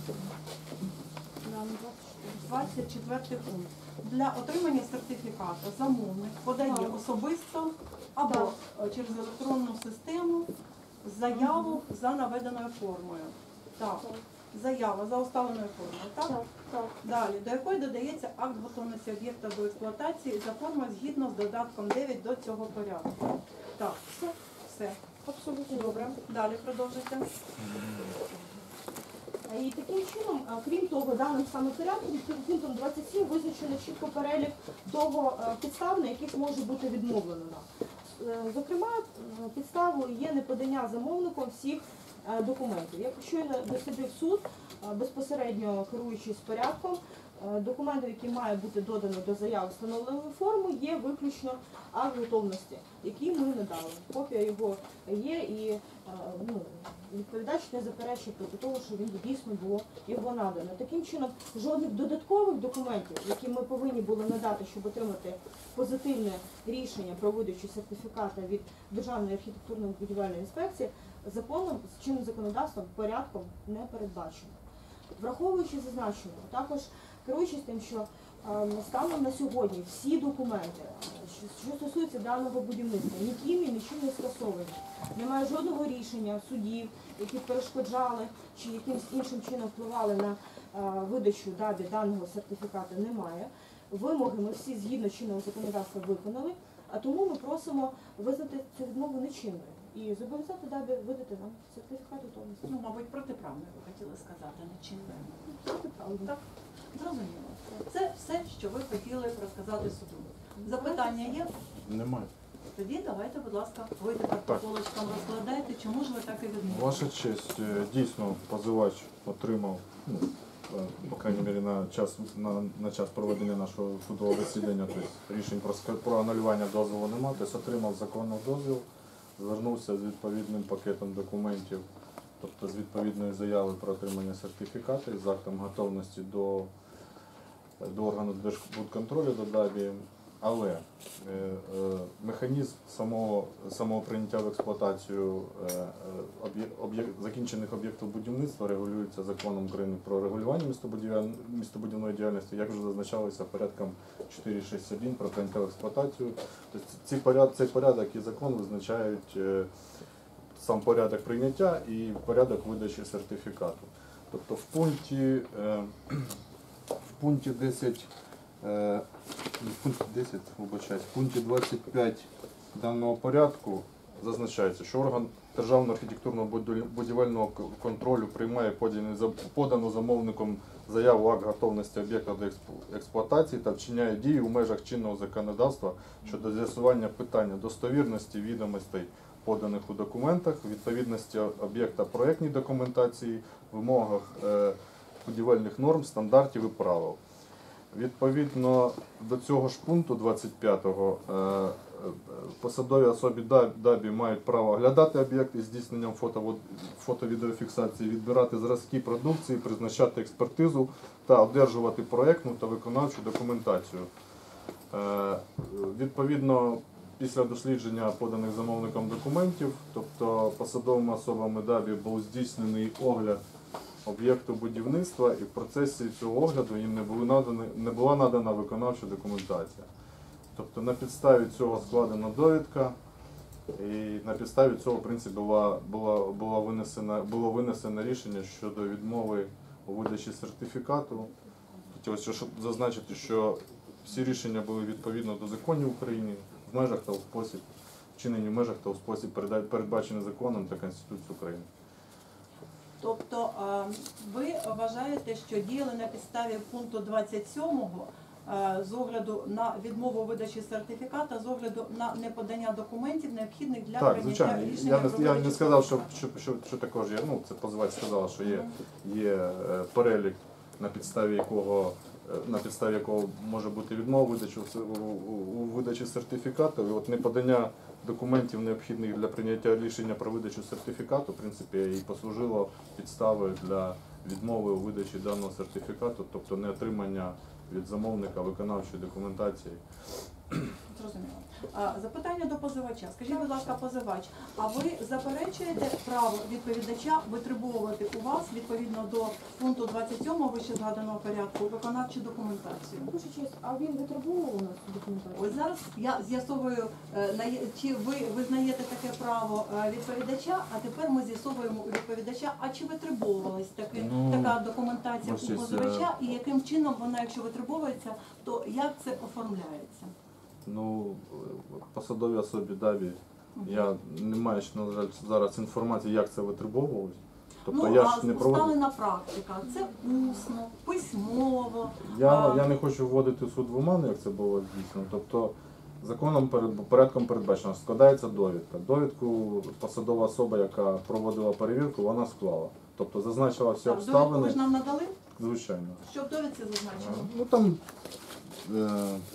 двадцять четвертий пункт. Для отримання сертифікату замовник подає Так. особисто або Так. е, через електронну систему заяву за наведеною формою. Так. Заява за уставленою формою. Так? Так, так. Далі, до якої додається акт готовності об'єкта до експлуатації за формою згідно з додатком дев'ять до цього порядку. Так, все. Все. Абсолютно Добре. Далі продовжуйте. І таким чином, а, крім того, даним саме порядком, під пунктом двадцять сім визначено чітко перелік того е, підстав, на яких може бути відмовлено нам. Е, Зокрема, е, підставою є неподання замовником всіх е, документів. Якщо дослідив суд, е, безпосередньо керуючись порядком, е, документів, які має бути додані до заяви встановленої форми, є виключно акт готовності, який ми надали. Копія його є і е, ну, відповідач не заперечує проти того, що він дійсно було його надано. Таким чином, жодних додаткових документів, які ми повинні були надати, щоб отримати позитивне рішення про видачу сертифіката від Державної архітектурно-будівельної інспекції, законом, з чинним законодавством, порядком не передбачено. Враховуючи зазначене, також керуючись тим, що ем, станом на сьогодні всі документи, що, що стосуються даного будівництва, ніким і нічим не скасовані. Немає жодного рішення судів, які перешкоджали чи якимось іншим чином впливали на е, видачу ДАБІ даного сертифікату, немає. Вимоги ми всі згідно чинного законодавства виконали, а тому ми просимо визнати цю відмову нечинною і зобов'язати ДАБІ видати нам сертифікат готовності. Ну, мабуть, протиправно ви хотіли сказати, не чинне. Протиправно. Так, зрозуміло. Це все, що ви хотіли розказати суду. Запитання є? Немає. Тоді давайте, будь ласка, ви тепер по полочкам розкладайте, чому ж ви так і відмовили? Ваша честь, е, дійсно, позивач отримав, ну, е, по крайній мірі, на час, на, на час проведення нашого судового засідання, тобто рішень про, ска- про анулювання дозволу немає, тобто отримав законний дозвіл, звернувся з відповідним пакетом документів, тобто з відповідної заяви про отримання сертифікату, з актом готовності до, до органу Держбудконтролю, до ДАБІ. Але е, е, механізм самого, самого прийняття в експлуатацію е, е, об'є, об'є, закінчених об'єктів будівництва регулюється законом України про регулювання містобудівель- містобудівної діяльності, як вже зазначалося порядком чотири шість один про прийняття в експлуатацію. Тобто ці поряд, цей порядок і закон визначають е, сам порядок прийняття і порядок видачі сертифікату. Тобто в пункті, е, в пункті десять Е, в пункті десять, вибачаюсь, в пункті двадцять п'ять даного порядку зазначається, що орган державного архітектурного будівельного контролю приймає подану за- подану замовником заяву акт готовності об'єкта до експлу- експлуатації та вчиняє дії у межах чинного законодавства щодо з'ясування питання достовірності відомостей, поданих у документах, відповідності об'єкта проєктній документації, вимогах е, будівельних норм, стандартів і правил. Відповідно до цього ж пункту двадцять п'ятого е, посадові особі ДА- ДАБІ мають право оглядати об'єкт із здійсненням фото, фото-відеофіксації, відбирати зразки продукції, призначати експертизу та одержувати проєктну та виконавчу документацію. Е, Відповідно, після дослідження поданих замовником документів, тобто посадовими особами ДАБІ був здійснений огляд об'єкту будівництва, і в процесі цього огляду їм не, були надані, не була надана виконавча документація. Тобто на підставі цього складена довідка, і на підставі цього, в принципі, була, була, була винесена, було винесено рішення щодо відмови у видачі сертифікату. Хотілося, щоб зазначити, що всі рішення були відповідно до законів України, в межах та у спосіб, вчинені в межах та у спосіб, передбачений законом та Конституцією України. Тобто а, ви вважаєте, що діяли на підставі пункту двадцять сьомого а, з огляду на відмову у видачі сертифіката, з огляду на неподання документів, необхідних для Так, прийняття звичайно. рішення Я про не, я не видачу сказав, що, сертифікату? що, що, що також є, ну це позивач сказала, що є, є е, перелік, на підставі якого е, на підставі якого може бути відмова видачі, у, у, у видачі сертифікату. І от неподання документів, необхідних для прийняття рішення про видачу сертифікату, в принципі, і послужило підставою для відмови у видачі даного сертифікату, тобто не отримання від замовника виконавчої документації. Зрозуміло. А, Запитання до позивача. Скажіть, будь ласка, позивач, а ви заперечуєте право відповідача витребовувати у вас, відповідно до пункту двадцять сьомого вище згаданого порядку, виконавчу документацію? Дуже чесно, а він витребував у нас документацію? Ось зараз я з'ясовую, е, на є- чи ви визнаєте таке право е, відповідача, а тепер ми з'ясовуємо у відповідача, а чи витребовувалась таки, Ну, така документація ось у є, позивача, і яким чином вона, якщо витребовується, то як це оформляється? Ну, посадові особі ДАБІ, я не маю, ще, на жаль, зараз інформації, як це витребовувалось. Тобто Ну, я а ж не проводив. усталена практика, це усно, письмово. Я, а, я не хочу вводити суд в оману, як це було здійснено. Тобто законом перед порядком передбачено, складається довідка. Довідку посадова особа, яка проводила перевірку, вона склала. Тобто зазначила всі так, довідку ви обставини. ж нам надали? Звичайно. Що в довідці зазначено? Ну там е,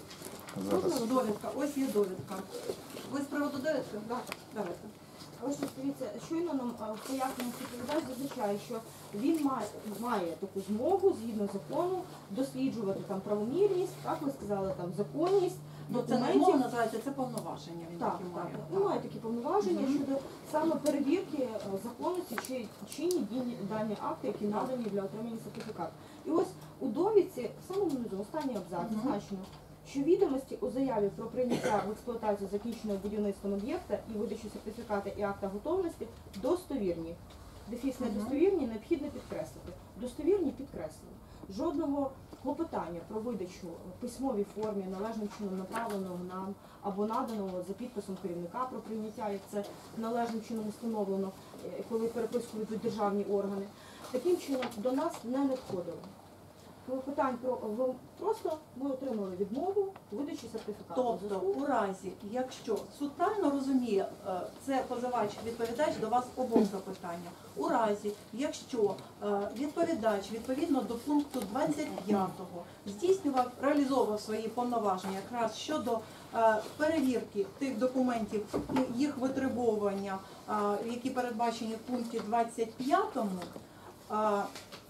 зараз. Довідка, ось є довідка. Ви з приводу довідки? Так, давайте. Але ж дивіться, щойно нам а, в поясненні відповідач зазначає, що він має, має таку змогу згідно закону досліджувати там правомірність, так ви сказали, там законність Ну, це не документів. мова називається, це повноваження. Він Так, такі так. має. Він має такі повноваження Мгм. щодо саме перевірки е, законності чи чинні дії дані акти, які Так. надані для отримання сертифікату. І ось у довідці, в самому низу, останній абзац, Мгм. зазначено, що відомості у заяві про прийняття в експлуатацію закінченого будівництвом об'єкта і видачу сертифіката і акта готовності достовірні. Дефіс Мгм. недостовірні необхідно підкреслити. Достовірні підкреслені. Жодного клопотання про видачу в письмовій формі, належним чином направленого нам або наданого за підписом керівника про прийняття, як це належним чином встановлено, е, коли переписку ведуть державні органи, таким чином до нас не надходило. Питань про ви просто ми отримали відмову у видачі сертифікату. Тобто, у разі, якщо суд правильно розуміє, е, це позивач, відповідач до вас обох запитання. У разі, якщо е, відповідач відповідно до пункту двадцять п'ятого здійснював, реалізовував свої повноваження якраз щодо е, перевірки тих документів і їх витребовування, е, які передбачені в пункті двадцять п'ятому, е,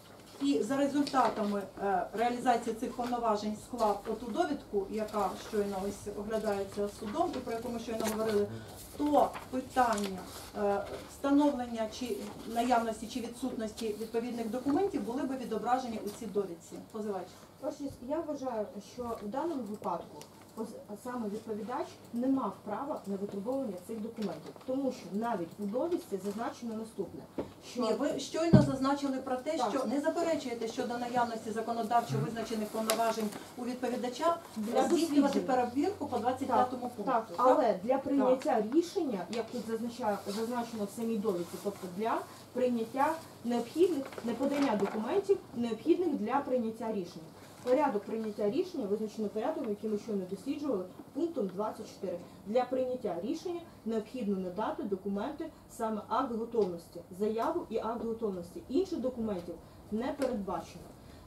і за результатами е, реалізації цих повноважень склав оту довідку, яка щойно ось оглядається судом, і про яку ми щойно говорили, то питання е, встановлення чи наявності чи відсутності відповідних документів були би відображені у цій довідці. Позивач. Ваша честь, я вважаю, що в даному випадку поз- саме відповідач не мав права на витребовування цих документів, тому що навіть у довідці зазначено наступне, що Ні, ви щойно зазначили про те, Так. що не заперечуєте щодо наявності законодавчо визначених повноважень у відповідача Для здійснювати дослідження. перевірку по двадцять п'ятому пункту. Так, але для прийняття рішення, як тут зазначає, зазначено в самій довідці, тобто для прийняття необхідних, не подання документів, необхідних для прийняття рішення. Порядок прийняття рішення визначено порядком, який ми щойно досліджували, пунктом двадцять чотири. Для прийняття рішення необхідно надати документи, саме акт готовності, заяву і акт готовності. Інших документів не передбачено.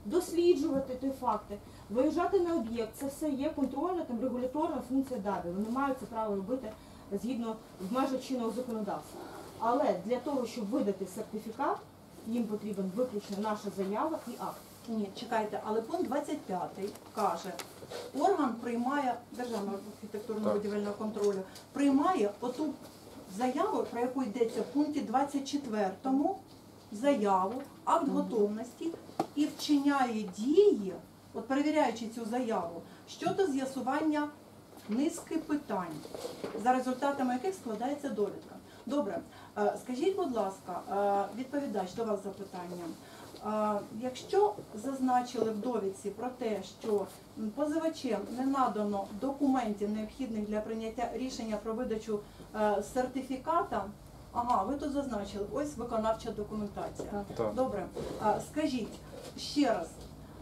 досліджувати ті факти, виїжджати на об'єкт. Це все є контрольна, там регуляторна функція ДАБІ. Вони мають це право робити згідно в межах чинного законодавства. Але для того, щоб видати сертифікат, їм потрібен виключно наша заява і акт. Ні, чекайте, але пункт двадцять п'ятий каже, орган приймає, Державного архітектурно-будівельного контролю, приймає оту заяву, про яку йдеться в пункті двадцять четвертому, заяву, акт готовності і вчиняє дії, от перевіряючи цю заяву, щодо з'ясування низки питань, за результатами яких складається довідка. Добре, е, скажіть, будь ласка, е, відповідач, до вас запитання. Е, Якщо зазначили в довідці про те, що позивачем не надано документів, необхідних для прийняття рішення про видачу е, сертифіката, ага, ви тут зазначили, ось виконавча документація. Так. Добре, Е, скажіть ще раз,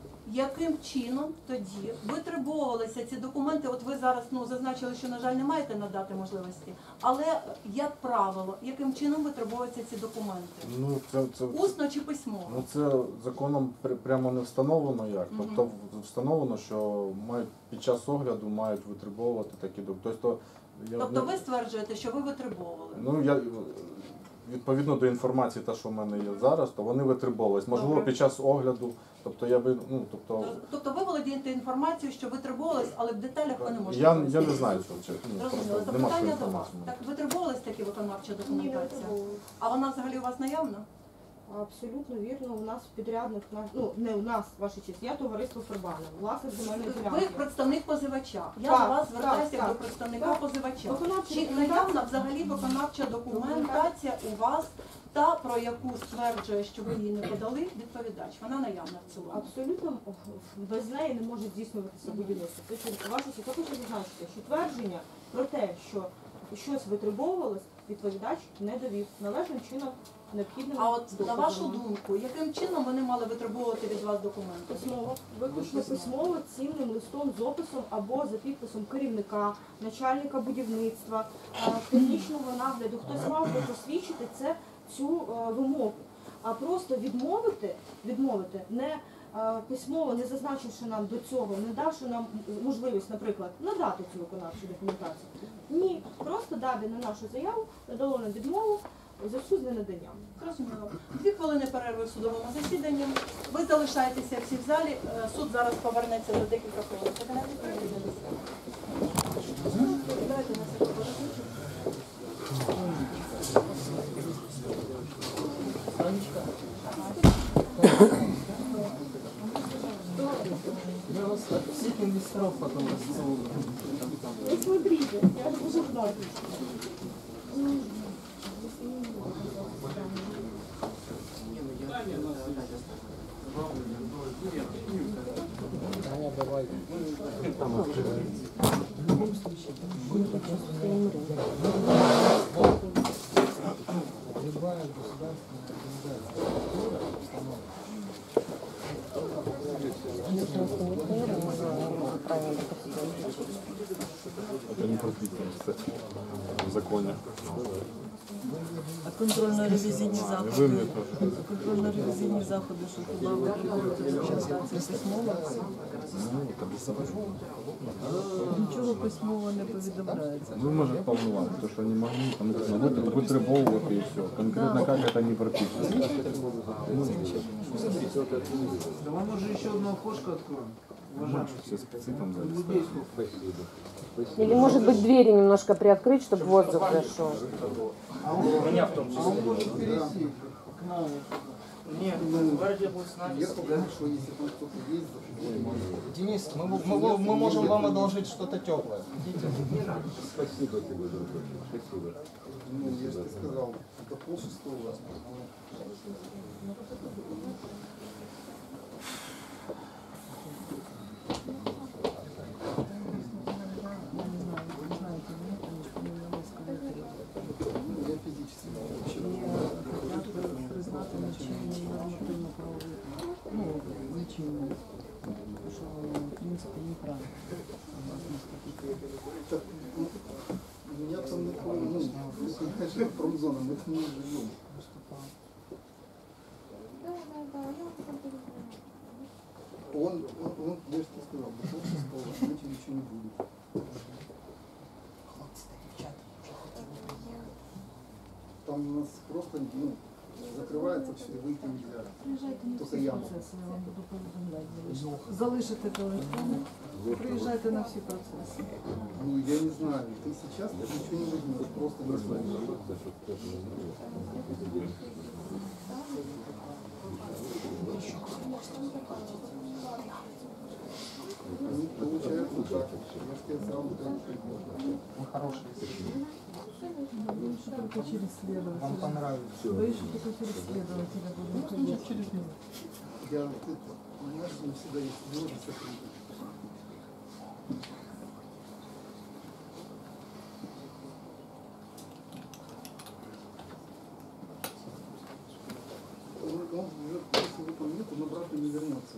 яким чином тоді витребовувалися ці документи? От ви зараз ну, зазначили, що, на жаль, не маєте надати можливості, але, як правило, яким чином витребовуються ці документи? Ну, це, це, Усно чи письмово? ну, це законом при- прямо не встановлено як. Тобто в- встановлено, що мають під час огляду мають витребовувати такі документи. Тобто, я, Тобто ну, ви стверджуєте, що ви витребовували? Ну, я відповідно до інформації, та, що в мене є зараз, то вони витребовувались. Можливо, Добре. під час огляду, тобто я би, ну, тобто, Тобто ви володієте інформацією, що витребовувались, але в деталях ви не можете я, я розповісти? не знаю цього, чи- ну, Зрозуміло. просто нема такої Запитання до вас. інформації. Так витребовувалась таки виконавча Ні, не документація? витребовували. А вона взагалі у вас наявна? Абсолютно вірно, у нас підрядник, на- ну не у нас, ваша честь, я товариство Фербана, власник земельної Ви ділянки. представник позивача. Я Так, до вас звертаюся так, як до так. представника Так. позивача. Виконавча Чи документація- наявна взагалі виконавча документація у вас, та, про яку стверджує, що ви її не подали, відповідач? Вона наявна в цілому. Абсолютно без неї не може здійснюватися будівництво. Тобто, ваша честь, я хочу зазначити, що твердження про те, що щось витребовувалось, відповідач не довів належним чином необхідним А от на доказами. вашу думку, яким чином вони мали витребовувати від вас документи? Письмово, виключно письмово, цінним листом з описом або за підписом керівника, начальника будівництва, е, технічного нагляду. Хтось мав би посвідчити це цю е, вимогу. А просто відмовити, відмовити не е, письмово, не зазначивши нам до цього, не давши нам можливість, наприклад, надати цю виконавчу документацію. Ні, просто дати на нашу заяву, надало на відмову у зв'язку з ненаданням. Зрозуміло. Дві хвилини перерви в судовому засіданні. Ви залишаєтеся всі в залі. Е, Суд зараз повернеться за декілька хвилин. Кабінет відповідальності. Давайте на секунду розлучимо. Всіх інвесторів потім розцілують. Ну, смотрите, я ж уже знаю. Любая государственная организация, Це не прописано, кстати, в законі. А контрольно-ревізійні І ви заходи, мені теж. контрольно-ревізійні заходи, що туди викидувати документацію письмово, Ну, та без заважання. нічого письмово не повідомляється. Ви можете повновати, то що не могли, там написано, вит- витребовувати і все. Конкретно як це не прописано. давай, може, ще одне окошко відкроємо. Уважаємо. Все спецы там за Людей сколько? Или, может быть, двери немножко приоткрыть, чтобы воздух зашел. А он, а он может перейти к нам. Нет, в городе будет с нами. Денис, мы, мы, мы, мы можем вам одолжить что-то теплое. Спасибо тебе, друг. Спасибо. Ну, я же тебе сказал, это полшестого у вас. Я физически Признати нічим нормативно-правовий, ну, нічим, що воно, в принципі, неправильно. Так, ну, у меня там не помню, ну, если, конечно, промзона, мы там не живем. Он, он, он, я же тебе сказал, до шестого, иначе ничего не будет. Там у нас просто, ну, закрывается все, и выйти нельзя. Приїжджайте на Только всі яму. процеси, я вам буду повідомляти. Залишите телефон, приїжджайте на всі процеси. Ну, я не знаю, ты сейчас ты ничего не возьмешь, просто не сможешь. Ну, получается так. Я ж тебе сразу говорю. Он хороший. Боюсь, что только через Вам следователя. понравится. Боюсь, что только через следователя будем ходить. Через него. Я вот это, понимаешь, у меня всегда есть люди закрыты. Он, он уже, если его там нет, он обратно не вернется.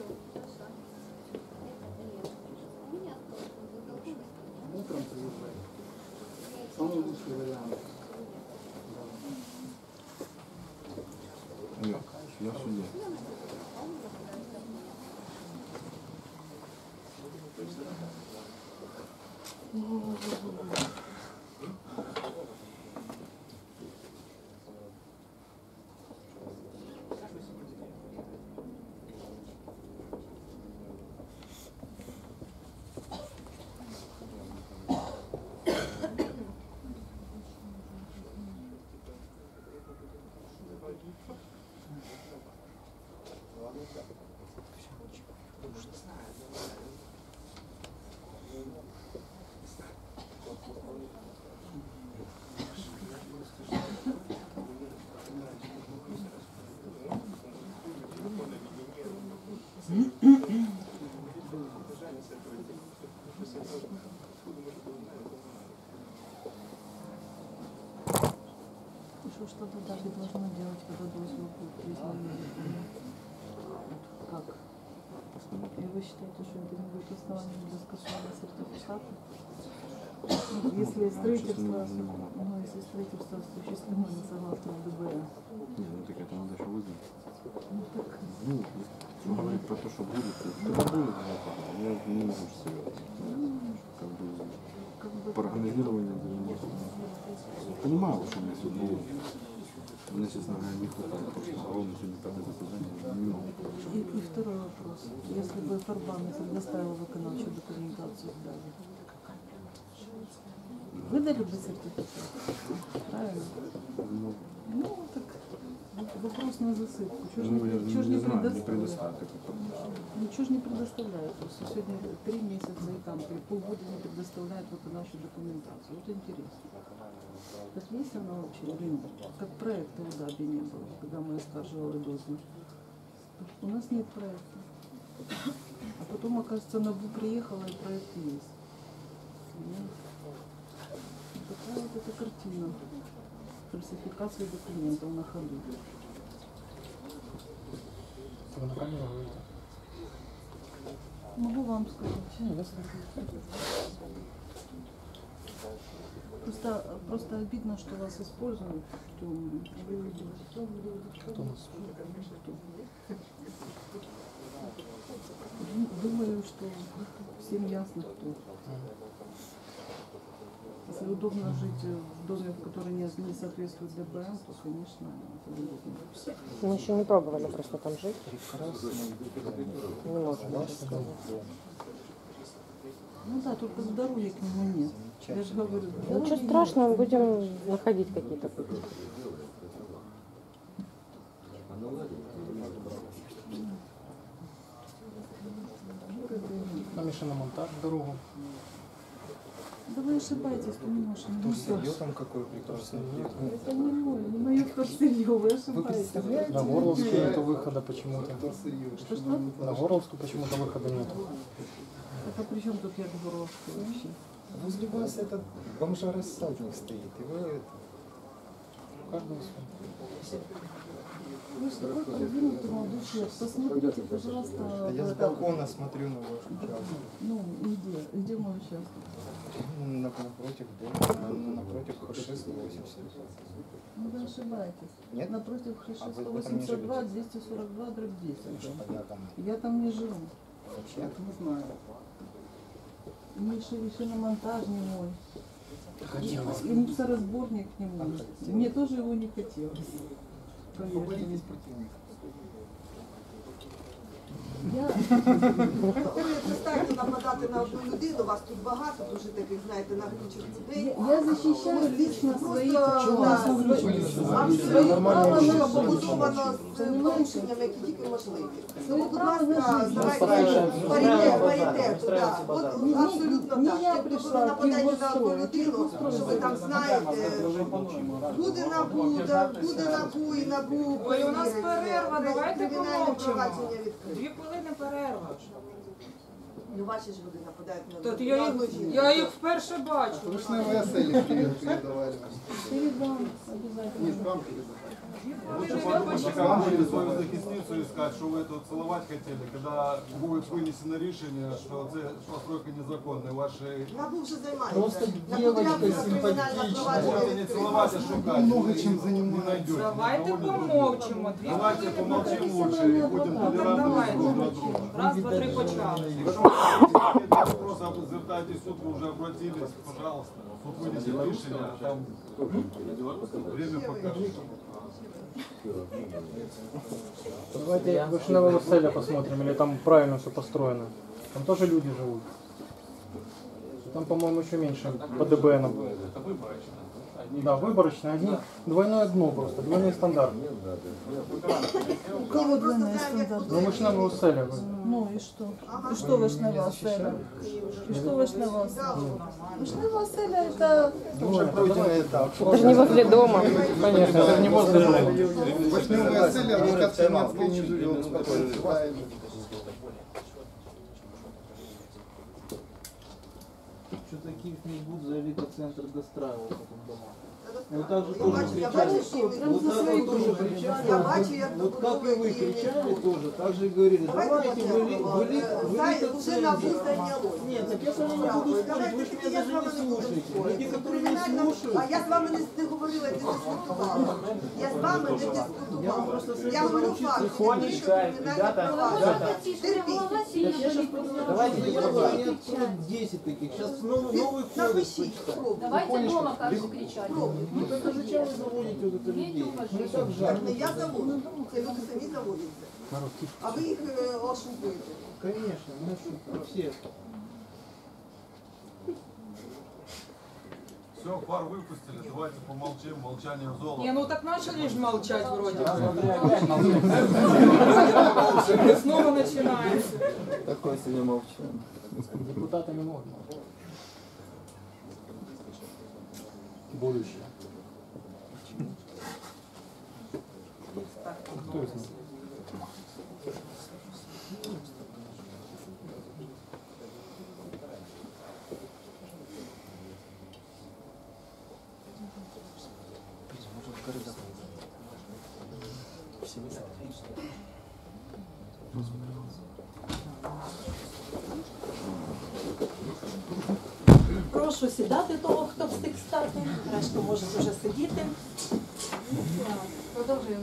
Утром приезжай. Самый лучший вариант. Ні, я сюди. Что что-то даже должно делать, когда дозвол будет признан. Как? И вы считаете, что это не будет основанием для скасования сертификата? Ну, если строительство, ну, если строительство осуществлено не согласно ДБР. Не, ну так это надо еще вызвать. Ну так, Ну, если говорить про то, что будет, то когда будет, я не могу сказать. Как бы как бы по организированию заниматься. Понимаю, что у меня сегодня было. Мне, честно говоря, не хватает, потому что ровно сегодня пятое заседание, не могу. И, и второй вопрос. Если бы Фарбан предоставил виконавчую документацию в ДАГе, выдали бы сертификат? Правильно? Ну, Ну, так вопрос на засыпку. Чего ж ну, не, я чего ж не не знаю, не предоставляют? предоставить такой информации. Ничего ж не предоставляют. Просто сегодня три месяца и там три полгода не предоставляют виконавчую документацию. Вот интересно. Так есть она вообще или нет? Как проекта у ДАБИ не было, когда мы оскарживали дозвол. У нас нет проекта. А потом, оказывается, НАБУ приехала и проект есть. Понимаете? Такая вот эта картина. Фальсификация документов на ходу. Вы на камеру говорите? Могу вам сказать. Не, я смотрю. Просто, просто обидно, что вас используют. Кто, Кто нас? кто? Думаю, что всем ясно, кто. Если удобно жить в доме, который не, не соответствует ДБМ, то, конечно, это удобно. Мы еще не пробовали просто там жить. Прекрасно. Не можем даже сказать. Ну да, только дороги к нему нет. Я же говорю, Ничего дороги нет. страшного, будем находить какие-то пути. Нам еще на монтаж дорогу. Да вы ошибаетесь, понимаешь, не Тут мое. сырье там какое прекрасное. Это не мое, не мое вторсырье, вы Вы ошибаетесь. представляете? На Горловске нету выхода почему-то. Кто сырье? Что, что? На Горловску почему-то выхода нет. Это при чем тут я Горовская вообще? Возле вас этот бомжа-рассадник стоит. И вы это... У каждого свой. Вы что, такой продвинутый молодой человек. Посмотрите, пожалуйста. Я с это- балкона смотрю на ваш участок. Ну, где? Где мой участок? Ну, на- напротив дома, на- напротив Хаши сто восемьдесят. Ну, вы ошибаетесь. Нет? Напротив Хаши А вы- сто вы там не восемьдесят два, живете? двести сорок два, дробь десять. Я там Я там не живу. вообще. Не знаю. Миша и шиномонтаж не мой. И мусоросборник не мой. Мне тоже его не хотелось. Поверьте. Побоитесь противника. Я Ви перестаньте нападати на одну людину, вас тут багато, дуже таких, знаєте, нагрючих людей. Я, я защищаю лично свои Просто, права. да, абсолютно право право, на що жизнь. побудовано з порушеннями, які тільки можливі. Тому, будь право на ласка, жизнь. давайте паритет, паритет, да. От Ні, абсолютно ні, так. я Якщо прийшла, ви нападаєте на одну кілгострою, людину, що ви там знаєте, буде НАБУ, да, буде НАБУ і НАБУ. Ой, у нас перевірить. перерва, давайте Кримінальне помовчимо. провадження відкрите. Дві хвилини перерва. Ну, бачиш, люди нападають на Тут одну я на їх, одну жінку. я їх вперше бачу. Вишневые оселі передавали. передам обязательно. Нет, вам передавали. Лучше позвонить свою захисницу и сказать, что вы тут целовать хотели, когда будет вынесено решение, что це постройка незаконная. Ваши... НАБУ вже займається. Просто На девочка потрібне кримінальне симпатичная. провадження Можете не відкрите. целовать, а шукать. Много чем Не занимается. найдете. Давайте помовчимо. Дві Давайте хвилини помолчим перерва. лучше и будем толерантны Давайте. друг для друга. Раз, два, три, почали. Якщо ви просто звертайтесь в суд, ви вже обратились, пожалуйста. Суд вынесет решение, а там время покажет. Давайте Вишневое Веселье посмотрим, или там правильно все построено. Там тоже люди живут. Там, по-моему, еще меньше по ДБНам. Да, выборочные. Они двойное дно просто, двойные стандарты. У кого двойные стандарты? Ну, Вишневое Веселье. Ну и что? И что Вишневая оселя? И что Вишневая оселя? Вишневая оселя это... Уже пройденный этап. Это же не возле дома. Конечно, это же не возле дома. Вишневые оселі, адвокат Кам'янський не живет. Спокойно. Что таких не будут за Элитоцентр достраивал потом дома. Вот так же Я тоже бачу, я кричали. бачу, що ви Вот так вот тоже кричали. Я бачу, як Вот как и вы добудовують кричали тоже, так же и говорили, давайте вы, вы, вы, вже НАБУ зайняло. Нет, так я с вами не буду спорить, вы же меня даже не слушаете. Люди, которые не слушают. А я з вами не, не говорила, не дискутувала. Я з вами не дискутувала. Я говорю факт. Тихонечко, ребята, ребята. Давайте я говорю, не открою десять таких. Сейчас новый, новый кодекс почитаю. Давайте дома кажу кричати. Ну так а зачем вы заводите вот это людей? Ну и так жаль. Не я заводу, це люди самі заводяться. А ви їх е, ошукуєте. Конечно, мы шутим, все. Все, пар выпустили, давайте помолчим, молчание золото. Не, ну так начали же молчать вроде бы. Снова начинается. Такой сегодня молчу. Депутаты не могут. Будущее. Кто из них? Прошу сідати того, хто встиг стати. Решту може вже сидіти. Продовжуємо.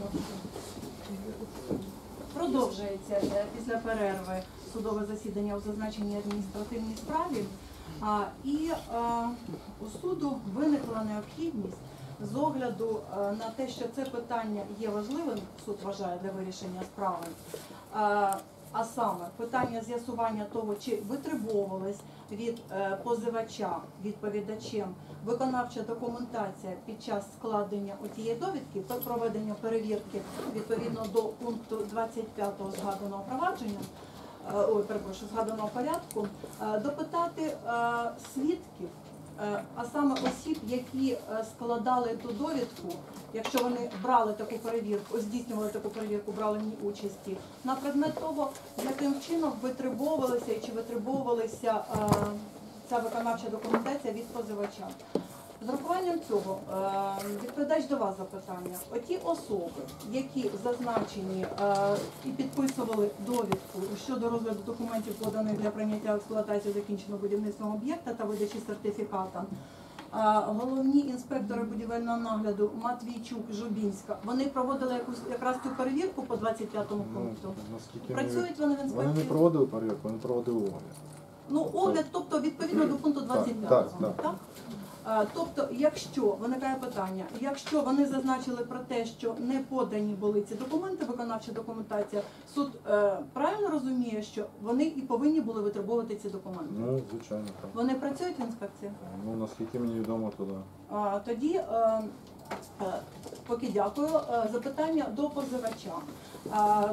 Продовжується е, після перерви судове засідання у зазначеній адміністративній справі. А, І е, у суду виникла необхідність з огляду е, на те, що це питання є важливим, суд вважає для вирішення справи. Е, А саме питання з'ясування того, чи витребовувалась від е, позивача, відповідачем, виконавча документація під час складення цієї довідки та проведення перевірки відповідно до пункту двадцять п'ятого згаданого провадження, е, ой, перепрошую, згаданого порядку, е, допитати е, свідків, е, а саме осіб, які е, складали ту довідку, якщо вони брали таку перевірку, здійснювали таку перевірку, брали в ній участі, на предмет того, яким чином витребовувалася і чи витребовувалася е, ця виконавча документація від позивача. З урахуванням цього, е, відповідач до вас запитання. Оті особи, які зазначені е, і підписували довідку щодо розгляду документів, поданих для прийняття в експлуатацію закінченого будівництва об'єкта та видачі сертифіката, е, головні інспектори будівельного нагляду Матвійчук, Жубінська, вони проводили якусь якраз цю перевірку по двадцять п'ятому пункту? Наскільки Працюють вони в Вони не інспекції? проводили перевірку, вони проводили огляд. Ну, огляд, тобто відповідно до пункту двадцять п'ятого. Так, так, так. Е, Тобто, якщо виникає питання, якщо вони зазначили про те, що не подані були ці документи, виконавча документація, суд е, правильно розуміє, що вони і повинні були витребувати ці документи? Ну, звичайно, так. Вони працюють в інспекції? Ну, наскільки мені відомо, то да. А, Тоді, е, е, поки дякую, Е, запитання до позивача. Е,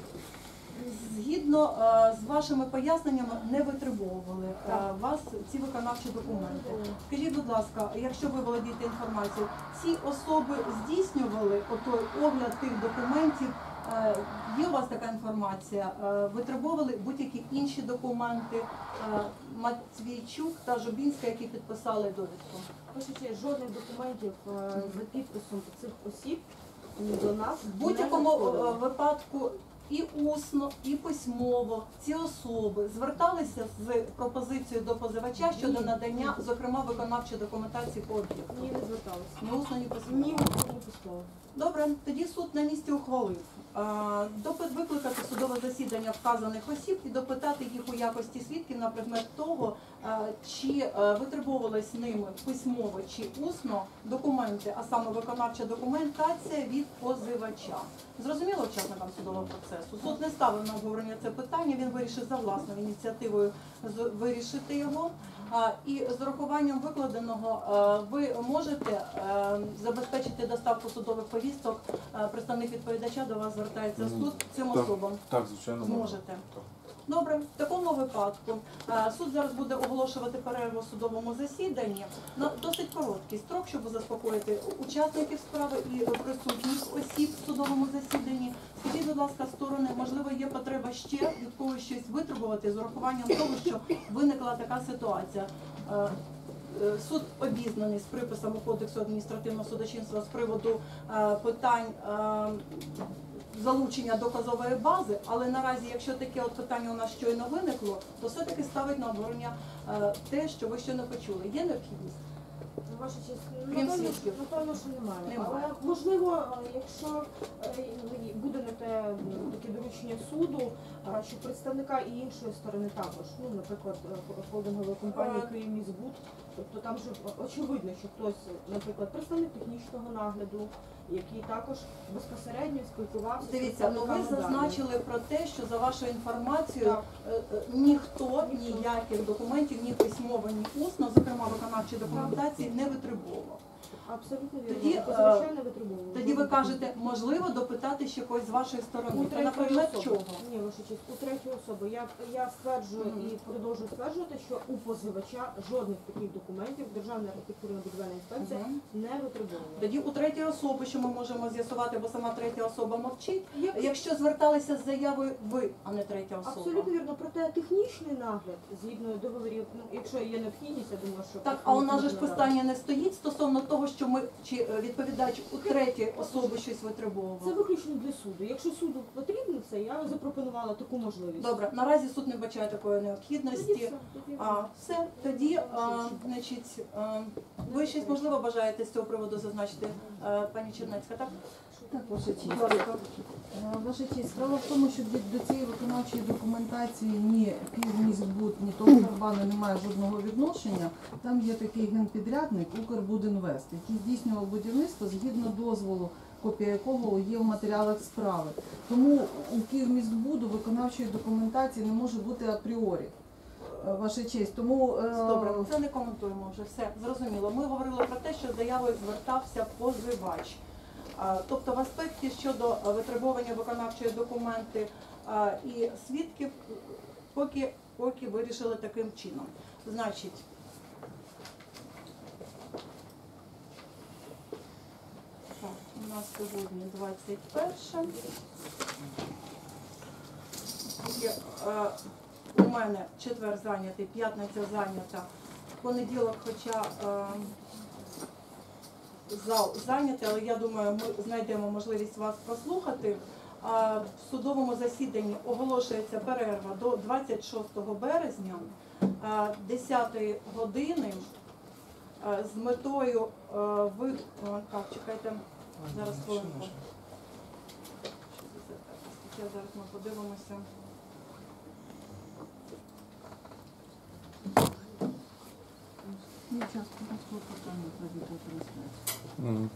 Згідно е, з вашими поясненнями, не витребовували е, вас ці виконавчі документи. Скажіть, будь ласка, якщо ви володієте інформацією, ці особи здійснювали отой огляд тих документів? Е, Є у вас така інформація? Е, Витребовували будь-які інші документи е, Матвійчук та Жубінська, які підписали довідку? Пишете, жодних документів е, за підписом цих осіб до нас В будь-якому е, випадку і усно, і письмово ці особи зверталися з пропозицією до позивача щодо надання, зокрема, виконавчої документації по об'єкту? Ні, не зверталися. Ні усно, ні письмово? Ні, усно, ні письмово. Добре, тоді суд на місці ухвалив. А, допит викликати судове засідання вказаних осіб і допитати їх у якості свідків на предмет того, а, чи а, витребовувались ними письмово чи усно документи, а саме виконавча документація від позивача. Зрозуміло учасникам судового процесу? Суд не ставив на обговорення це питання, він вирішив за власною ініціативою з- вирішити його. А, І з урахуванням викладеного е, ви можете е, забезпечити доставку судових повісток. Е, Представник відповідача до вас звертається суд цим Так, особам. Так, звичайно, можна. Зможете. Так. Добре, в такому випадку е, суд зараз буде оголошувати перерву у судовому засіданні на досить короткий строк, щоб заспокоїти учасників справи і присутніх осіб в судовому засіданні. Скажіть, будь ласка, сторони, можливо, є потреба ще від когось щось витребувати з урахуванням того, що виникла така ситуація. Е, е, Суд обізнаний з приписами Кодексу адміністративного судочинства з приводу е, питань е, залучення доказової бази, але наразі, якщо таке от питання у нас щойно виникло, то все-таки ставить на обговорення е, те, що ви щойно почули. Є необхідність? Ваша честь, Крім напевно, свідків? напевно, що немає. Немає. Але можливо, якщо е, буде на те м, таке доручення суду, е, що представника і іншої сторони також, ну, наприклад, е, холдингової компанії Е. «Київміськбуд», тобто там же очевидно, що хтось, наприклад, представник технічного нагляду, який також безпосередньо спілкувався з Дивіться, ну ви представниками даної. зазначили про те, що за вашою інформацією Так. е, е, ніхто ніяких документів, ні письмово, ні усно, зокрема виконавчої документації, не витребував. Абсолютно вірно. Тоді, Позивача е, не витребовували. Тоді ви кажете, можливо, допитати ще когось з вашої У сторони. То на третьої предмет особи. чого? Ні, ваша честь, у третьої особи. Я, я стверджую Мгм. і продовжую стверджувати, що у позивача жодних таких документів Державна архітектурно-будівельна інспекція Мгм. не витребовувала. Тоді у третьої особи, що ми можемо з'ясувати, бо сама третя особа мовчить, Як- якщо зверталися з заявою ви, а не третя особа. Абсолютно вірно. Проте технічний нагляд, згідно договорів, ну, якщо є необхідність, я думаю, що... Так, а у нас же ж можна питання не стоїть стосовно того, що ми чи е, відповідач у третьої особи щось Це витребовував. виключно для суду. Якщо суду потрібно це, я запропонувала таку можливість. Добре, наразі суд не бачає такої Тоді необхідності. все, тоді А, все, тоді, а, значить, а, ви щось можливо бажаєте з цього приводу зазначити, а, пані Чернецька, так? Так, ваша честь. Будь ласка. Е, Ваша честь, справа в тому, що від- до цієї виконавчої документації ні Київміськбуд, ні того Фербану немає жодного відношення. Там є такий генпідрядник Укрбудінвест, який здійснював будівництво згідно дозволу, копія якого є в матеріалах справи. Тому у Київміськбуду виконавчої документації не може бути апріорі. Е, Ваша честь, тому е, Добре, це не коментуємо вже, все, зрозуміло. Ми говорили про те, що з заявою звертався позивач. А, Тобто в аспекті щодо а, витребування виконавчої документи а, і свідків, поки, поки вирішили таким чином. Значить, так, у нас сьогодні двадцять перше. Поки, е, у мене четвер зайнятий, п'ятниця зайнята, понеділок, хоча е, зал зайнятий, але я думаю, ми знайдемо можливість вас прослухати. А, В судовому засіданні оголошується перерва до двадцять шостого березня, а, десятої години, а, з метою а, ви... а, Так, чекайте, зараз хвилинку. Зараз ми подивимося. Мгм.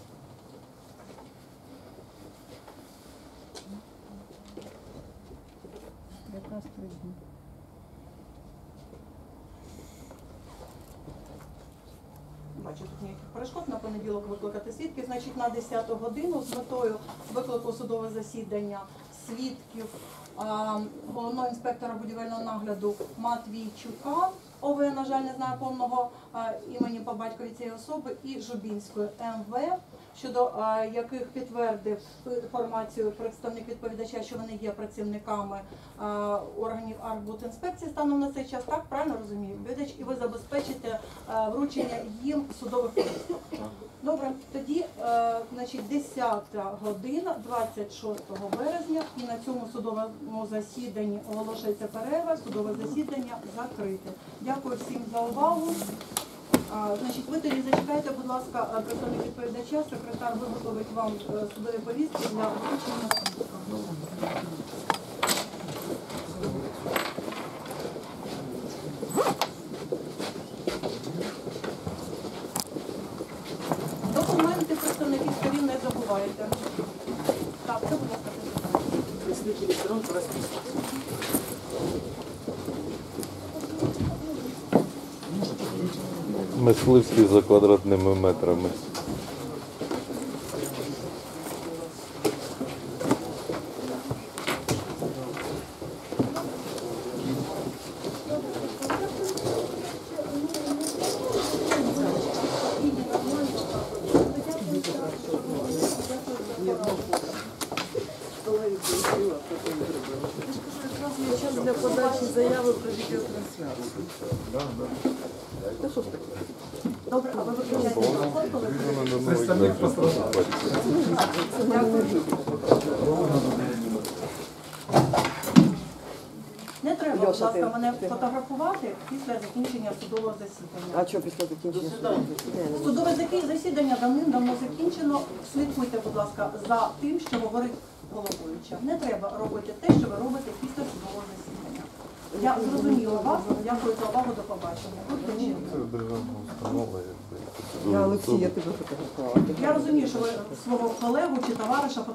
Бачу, тут ніяких перешкод на понеділок викликати свідків. Значить, на десяту годину з метою виклику судове засідання свідків а, головного інспектора будівельного нагляду Матвійчука О В, на жаль, не знаю повного а, імені по батькові цієї особи, і Жубінської М В, щодо а, яких підтвердив інформацію представник відповідача, що вони є працівниками а, органів Архбудінспекції станом на цей час. Так, правильно розумію, відповідач, і ви забезпечите а, вручення їм судових повісток. Добре, тоді, е, значить, десята година, двадцять шостого березня, і на цьому судовому засіданні оголошується перерва, судове засідання закрите. Дякую всім за увагу. А, значить, ви тоді зачекайте, будь ласка, представник відповідача, секретар виготовить вам е, судові повістки для вручення. Документи представників сторін не забувайте. Так, це, будь ласка, Представники сторон розписуються. Мисливський за квадратними метрами. Час для подачі заяви про відеотрансляцію. Та що ж таке? Добре, а ви виключаєте телефон, коли ви- Представник постраждалий. Не треба, будь Льоша, ласка, ти- мене ти. фотографувати після закінчення судового засідання. А що після закінчення судового засідання? Судове заки- засідання давним-давно закінчено. Слідкуйте, будь ласка, за тим, що говорить головуюча. Не треба робити те, що ви робите після судового засідання. Я зрозуміла вас. Дякую за увагу. До побачення. Будьте чимні. Це державна установа, якби. Я Олексій, я тебе фотографувала. Я розумію, що ви свого колегу чи товариша